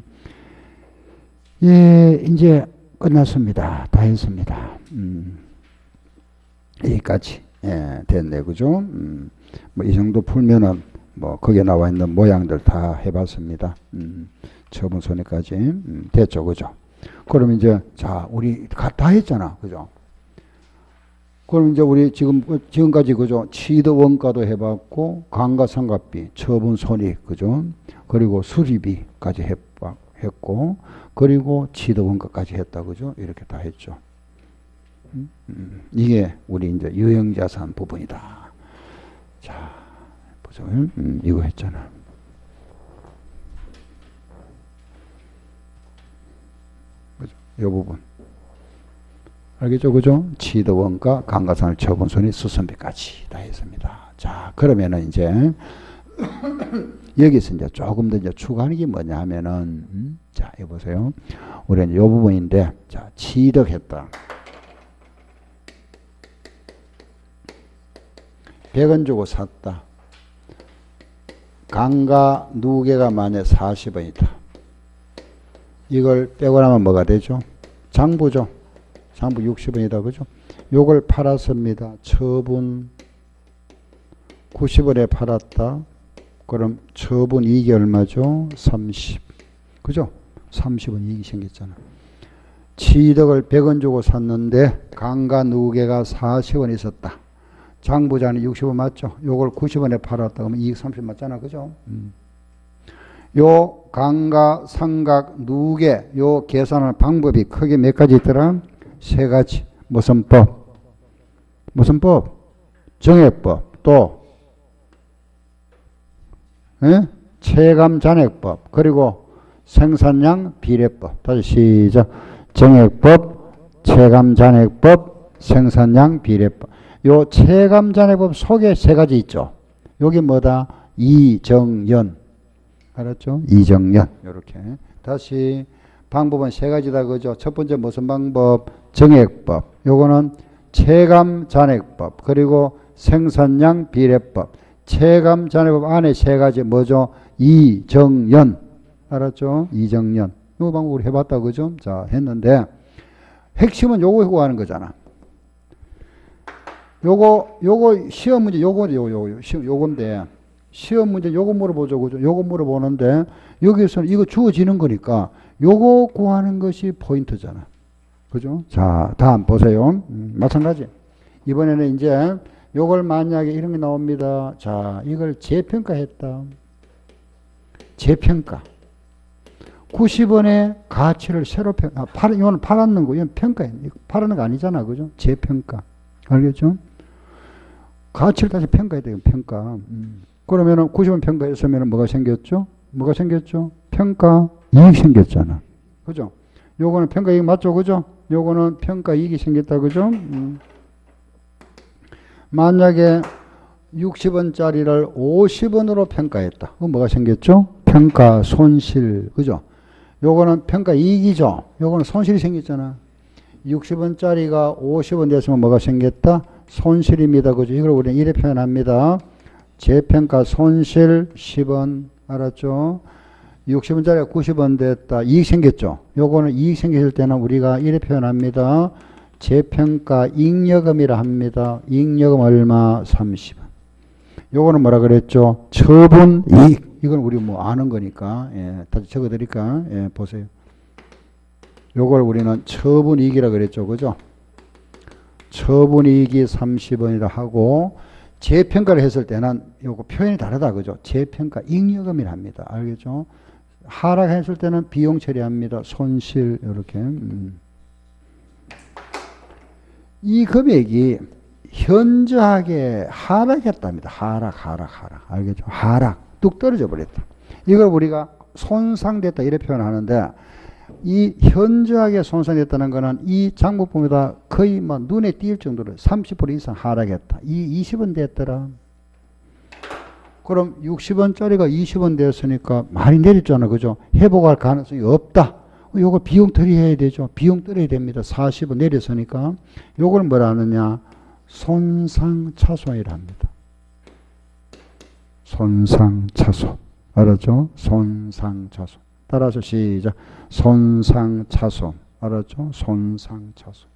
예, 이제 끝났습니다. 다 했습니다. 음. 여기까지 예, 됐네. 그죠? 음. 뭐 이 정도 풀면은 뭐 거기에 나와 있는 모양들 다 해봤습니다. 음. 처분 손해까지 음. 됐죠. 그죠? 그럼 이제 자 우리 다 했잖아. 그죠? 그럼 이제 우리 지금, 지금까지 그죠? 취득 원가도 해봤고, 감가상각비, 처분 손익, 그죠? 그리고 수리비까지 해봐, 했고, 그리고 취득 원가까지 했다, 그죠? 이렇게 다 했죠. 음, 음, 이게 우리 이제 유형자산 부분이다. 자, 보죠. 음, 이거 했잖아. 그죠? 이 부분. 알겠죠? 그죠? 취득원가, 감가상각, 처분 손익, 수선비까지 다 했습니다. 자, 그러면은 이제 여기서 이제 조금 더 이제 추가하는 게 뭐냐 하면은 음? 자, 이거 보세요. 우리는 이 부분인데 자, 취득했다. 백 원 주고 샀다. 감가 누계가 만약 사십 원이다. 이걸 빼고 나면 뭐가 되죠? 장부죠. 장부 육십 원이다. 그죠? 요걸 팔았습니다. 처분 구십 원에 팔았다. 그럼 처분 이익이 얼마죠? 삼십. 그죠? 삼십 원 이익이 생겼잖아. 취득을 백 원 주고 샀는데 감가 누계가 사십 원 있었다. 장부자는 육십 원 맞죠? 요걸 구십 원에 팔았다. 그러면 이익 삼십 맞잖아. 그죠? 음. 요 감가, 삼각, 누계 요 계산하는 방법이 크게 몇 가지 있더라? 세 가지. 무슨 법? 무슨 법? 정액법. 또 예? 체감 잔액법. 그리고 생산량 비례법. 다시 시작. 정액법, 체감 잔액법, 생산량 비례법. 요 체감 잔액법 속에 세 가지 있죠. 여기 뭐다? 이정연. 알았죠? 이정연. 요렇게. 다시 방법은 세 가지다. 그죠? 첫 번째 무슨 방법? 정액법. 요거는 체감 잔액법. 그리고 생산량 비례법. 체감 잔액법 안에 세 가지 뭐죠? 이정연. 알았죠? 이정연. 요 방법 우리 해봤다. 그죠? 자, 했는데 핵심은 요거 구하는 거잖아. 요거, 요거 시험 문제 요거, 요거, 요거, 시험, 요건데 시험 문제 요거 물어보죠. 그죠? 요거 물어보는데 여기서는 이거 주어지는 거니까 요거 구하는 것이 포인트잖아. 그죠? 자, 다음 보세요. 음, 마찬가지. 이번에는 이제 요걸 만약에 이런 게 나옵니다. 자, 이걸 재평가했다. 재평가. 구십 원의 가치를 새로 평, 아, 팔, 이거는 팔았는 거, 이건 평가해. 팔았는 거 아니잖아. 그죠? 재평가. 알겠죠? 가치를 다시 평가해야 돼요. 평가. 음. 그러면은 구십 원 평가했으면 뭐가 생겼죠? 뭐가 생겼죠? 평가 이익 생겼잖아. 그죠? 요거는 평가 이익 맞죠? 그죠? 요거는 평가 이익이 생겼다. 그죠? 음. 만약에 육십 원짜리를 오십 원으로 평가했다. 그럼 뭐가 생겼죠? 평가 손실. 그죠? 요거는 평가 이익이죠? 요거는 손실이 생겼잖아. 육십 원짜리가 오십 원 됐으면 뭐가 생겼다? 손실입니다. 그죠? 이걸 우리는 이래 표현합니다. 재평가 손실 십 원. 알았죠? 육십 원짜리가 구십 원 됐다. 이익 생겼죠? 요거는 이익 생겼을 때는 우리가 이래 표현합니다. 재평가 잉여금이라 합니다. 잉여금 얼마? 삼십 원. 요거는 뭐라 그랬죠? 처분 이익. 이건 우리 뭐 아는 거니까, 예, 다시 적어 드릴까? 예, 보세요. 요걸 우리는 처분 이익이라 그랬죠. 그죠? 처분 이익이 삼십 원이라 하고, 재평가를 했을 때는 요거 표현이 다르다. 그죠? 재평가 잉여금이라 합니다. 알겠죠? 하락했을 때는 비용 처리합니다. 손실, 요렇게. 음. 이 금액이 현저하게 하락했답니다. 하락, 하락, 하락. 알겠죠? 하락. 뚝 떨어져 버렸다. 이걸 우리가 손상됐다 이렇게 표현하는데, 이 현저하게 손상됐다는 거는 이 장부품에다 거의 뭐 눈에 띌 정도로 삼십 퍼센트 이상 하락했다. 이 이십 원 됐더라. 그럼 육십 원짜리가 이십 원 됐으니까 많이 내렸잖아. 그죠? 회복할 가능성이 없다. 요거 비용 처리해야 되죠. 비용 떨어야 됩니다. 사십 원 내렸으니까. 요걸 뭐라 하느냐? 손상차손이라 합니다. 손상차손. 알았죠? 손상차손. 따라서 시작. 손상차손. 알았죠? 손상차손.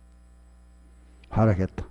하락했다.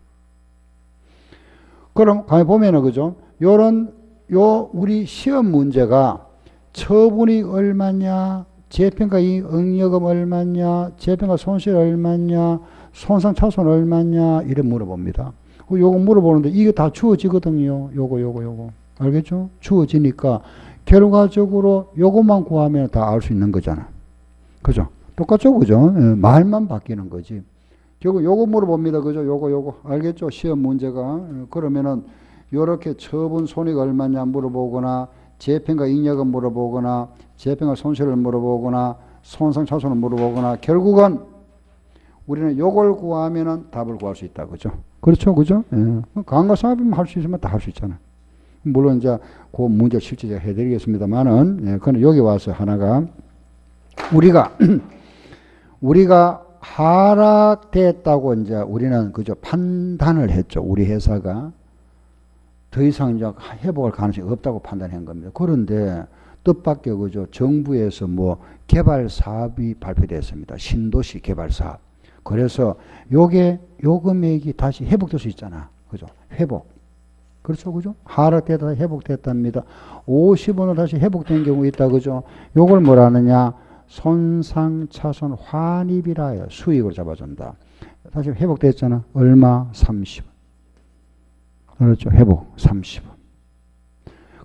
그럼 가만히 보면은 그죠? 요런 요 우리 시험 문제가 처분이 얼마냐, 재평가 잉여금 얼마냐, 재평가 손실 얼마냐, 손상차손 얼마냐 이래 물어봅니다. 요거 물어보는데 이게 다 주어지거든요. 요거 요거 요거. 알겠죠? 주어지니까 결과적으로 요것만 구하면 다 알 수 있는 거잖아. 그죠? 똑같죠? 그죠? 예, 말만 바뀌는 거지. 결국 요거 물어봅니다. 그죠? 요거 요거. 알겠죠? 시험 문제가. 예, 그러면은 요렇게 처분 손익 얼마냐 물어보거나, 재평가 잉여금 물어보거나, 재평가 손실을 물어보거나, 손상차손을 물어보거나, 결국은 우리는 요걸 구하면은 답을 구할 수 있다. 그죠? 그렇죠? 그죠? 예. 감가상각비만 할 수 있으면 다 할 수 있잖아. 물론 이제 그 문제 실제 제가 해드리겠습니다만은, 예, 그는 여기 와서 하나가 우리가 우리가 하락됐다고 이제 우리는 그저 판단을 했죠. 우리 회사가 더 이상 이제 회복할 가능성이 없다고 판단한 겁니다. 그런데 뜻밖의 그죠? 정부에서 뭐 개발 사업이 발표됐습니다. 신도시 개발 사업. 그래서 요게 요 금액이 다시 회복될 수 있잖아. 그죠? 회복. 그렇죠, 그죠? 하락되다 회복됐답니다. 오십 원으로 다시 회복된 경우 있다, 그죠? 요걸 뭐라 하느냐? 손상차손 환입이라 해요. 수익을 잡아준다. 다시 회복됐잖아. 얼마? 삼십 원. 그렇죠, 회복 삼십 원.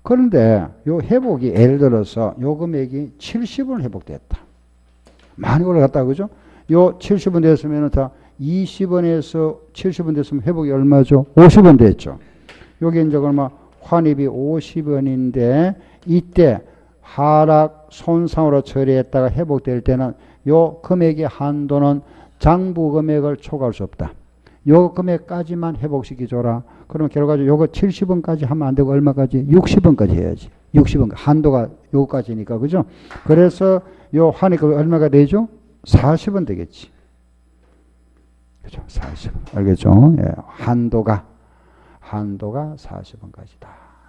그런데 요 회복이 예를 들어서 요 금액이 칠십 원 회복됐다. 많이 올라갔다. 그죠? 요 칠십 원 됐으면 다 이십 원에서 칠십 원 됐으면 회복이 얼마죠? 오십 원 됐죠. 요게 이제 얼마? 환입이 오십 원인데 이때 하락 손상으로 처리했다가 회복될 때는 요 금액의 한도는 장부 금액을 초과할 수 없다. 요 금액까지만 회복시켜줘라. 그러면 결과적으로 요거 칠십 원까지 하면 안 되고 얼마까지? 육십 원까지 해야지. 육십 원. 한도가 요거까지니까. 그죠? 그래서 요 환입금이 얼마가 되죠? 사십 원 되겠지. 그죠? 사십 원. 알겠죠? 예. 한도가, 한도가 사십 원까지다.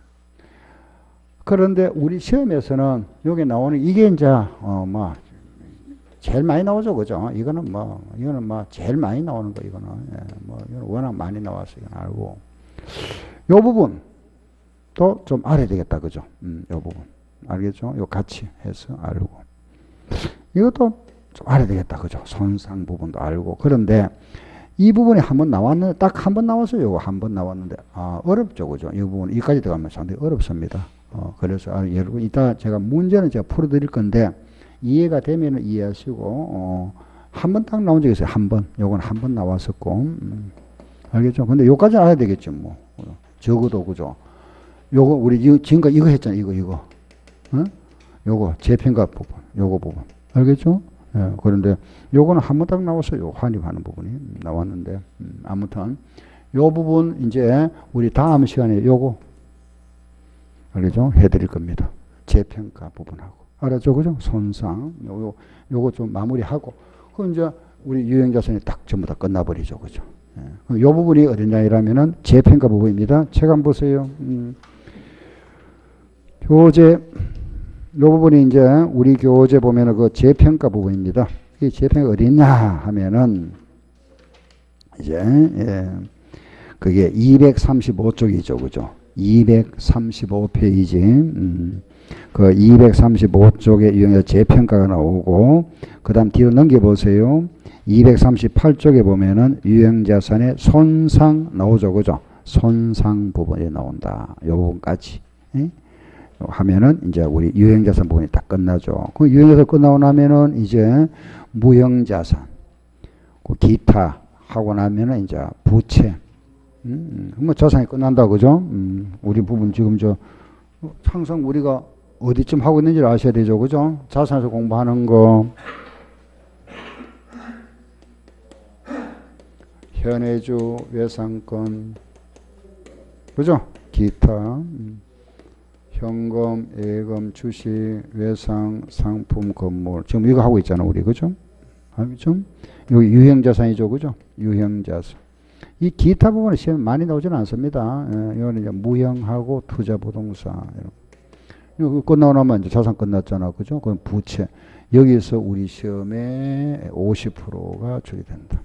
그런데 우리 시험에서는 여기 나오는 이게 이제, 어, 뭐, 제일 많이 나오죠. 그죠? 이거는 뭐, 이거는 뭐, 제일 많이 나오는 거, 이거는. 예, 뭐, 이거는 워낙 많이 나와서 이건 알고. 요 부분, 또 좀 알아야 되겠다. 그죠? 음, 요 부분. 알겠죠? 요 같이 해서 알고. 이것도 좀 알아야 되겠다. 그죠? 손상 부분도 알고. 그런데 이 부분이 한번 나왔는데, 딱 한 번 나왔어요. 요거 한 번 나왔는데, 아, 어렵죠. 그죠? 이 부분, 여기까지 들어가면 상당히 어렵습니다. 어, 그래서, 아, 여러분, 이따 제가 문제는 제가 풀어드릴 건데, 이해가 되면 이해하시고, 어, 한 번 딱 나온 적이 있어요. 한 번. 요건 한 번 나왔었고. 음, 알겠죠? 근데 요까지는 알아야 되겠죠. 뭐. 적어도, 그죠? 요거, 우리 지금까지 이거 했잖아요. 이거, 이거. 어? 요거, 재평가 부분. 요거 부분. 알겠죠? 예, 그런데 요거는 한 번 딱 나왔어요. 환입하는 부분이 나왔는데. 음, 아무튼, 요 부분, 이제, 우리 다음 시간에 요거. 알겠죠? 해드릴 겁니다. 재평가 부분하고. 알았죠? 그죠? 손상. 요, 요, 요거 좀 마무리하고. 그럼 이제 우리 유형자산이 딱 전부 다 끝나버리죠. 그죠? 예. 요 부분이 어디냐이라면은 재평가 부분입니다. 책 한번 보세요. 음. 교재, 요 부분이 이제 우리 교재 보면은 그 재평가 부분입니다. 이 재평가 어디 있냐 하면은 이제, 예. 그게 이백삼십오 쪽이죠. 그죠? 이백삼십오 페이지. 음. 그 이백삼십오 쪽에 유형자 재평가가 나오고, 그 다음 뒤로 넘겨보세요. 이백삼십팔 쪽에 보면은 유형자산의 손상 나오죠. 그죠? 손상 부분이 나온다. 요 부분까지. 예? 하면은 이제 우리 유형자산 부분이 딱 끝나죠. 그 유형자산 끝나고 나면은 이제 무형자산, 그 기타 하고 나면은 이제 부채. 음, 뭐 자산이 끝난다. 그죠? 음, 우리 부분 지금 저 항상 우리가 어디쯤 하고 있는지를 아셔야 되죠. 그죠? 자산에서 공부하는 거. 현해주, 외상권. 그죠? 기타. 음. 현금, 예금, 주식, 외상, 상품, 건물. 지금 이거 하고 있잖아, 우리. 그죠? 알겠죠? 여기 유형자산이죠. 그죠? 유형자산. 이 기타 부분은 시험 많이 나오지는 않습니다. 예, 이거는 이제 무형하고 투자부동산. 이거 끝나고 나면 이제 자산 끝났잖아. 그죠? 그럼 부채. 여기서 우리 시험에 오십 퍼센트가 처리된다.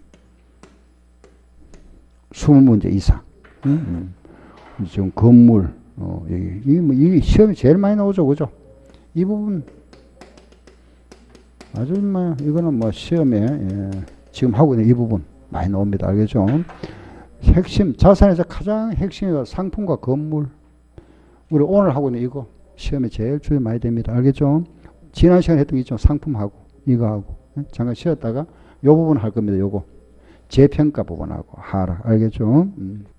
이십 문제 이상. 음, 음. 지금 건물. 어, 여기. 이게 뭐, 이게 시험이 제일 많이 나오죠. 그죠? 이 부분. 아주, 뭐, 이거는 뭐, 시험에, 예, 지금 하고 있는 이 부분 많이 나옵니다. 알겠죠? 핵심, 자산에서 가장 핵심이 상품과 건물. 우리 오늘 하고 있는 이거. 시험에 제일 주의 많이 됩니다. 알겠죠? 지난 시간에 했던 게 있죠. 상품하고, 이거하고. 잠깐 쉬었다가 요 부분 할 겁니다. 요거. 재평가 부분하고 하락. 알겠죠? 음.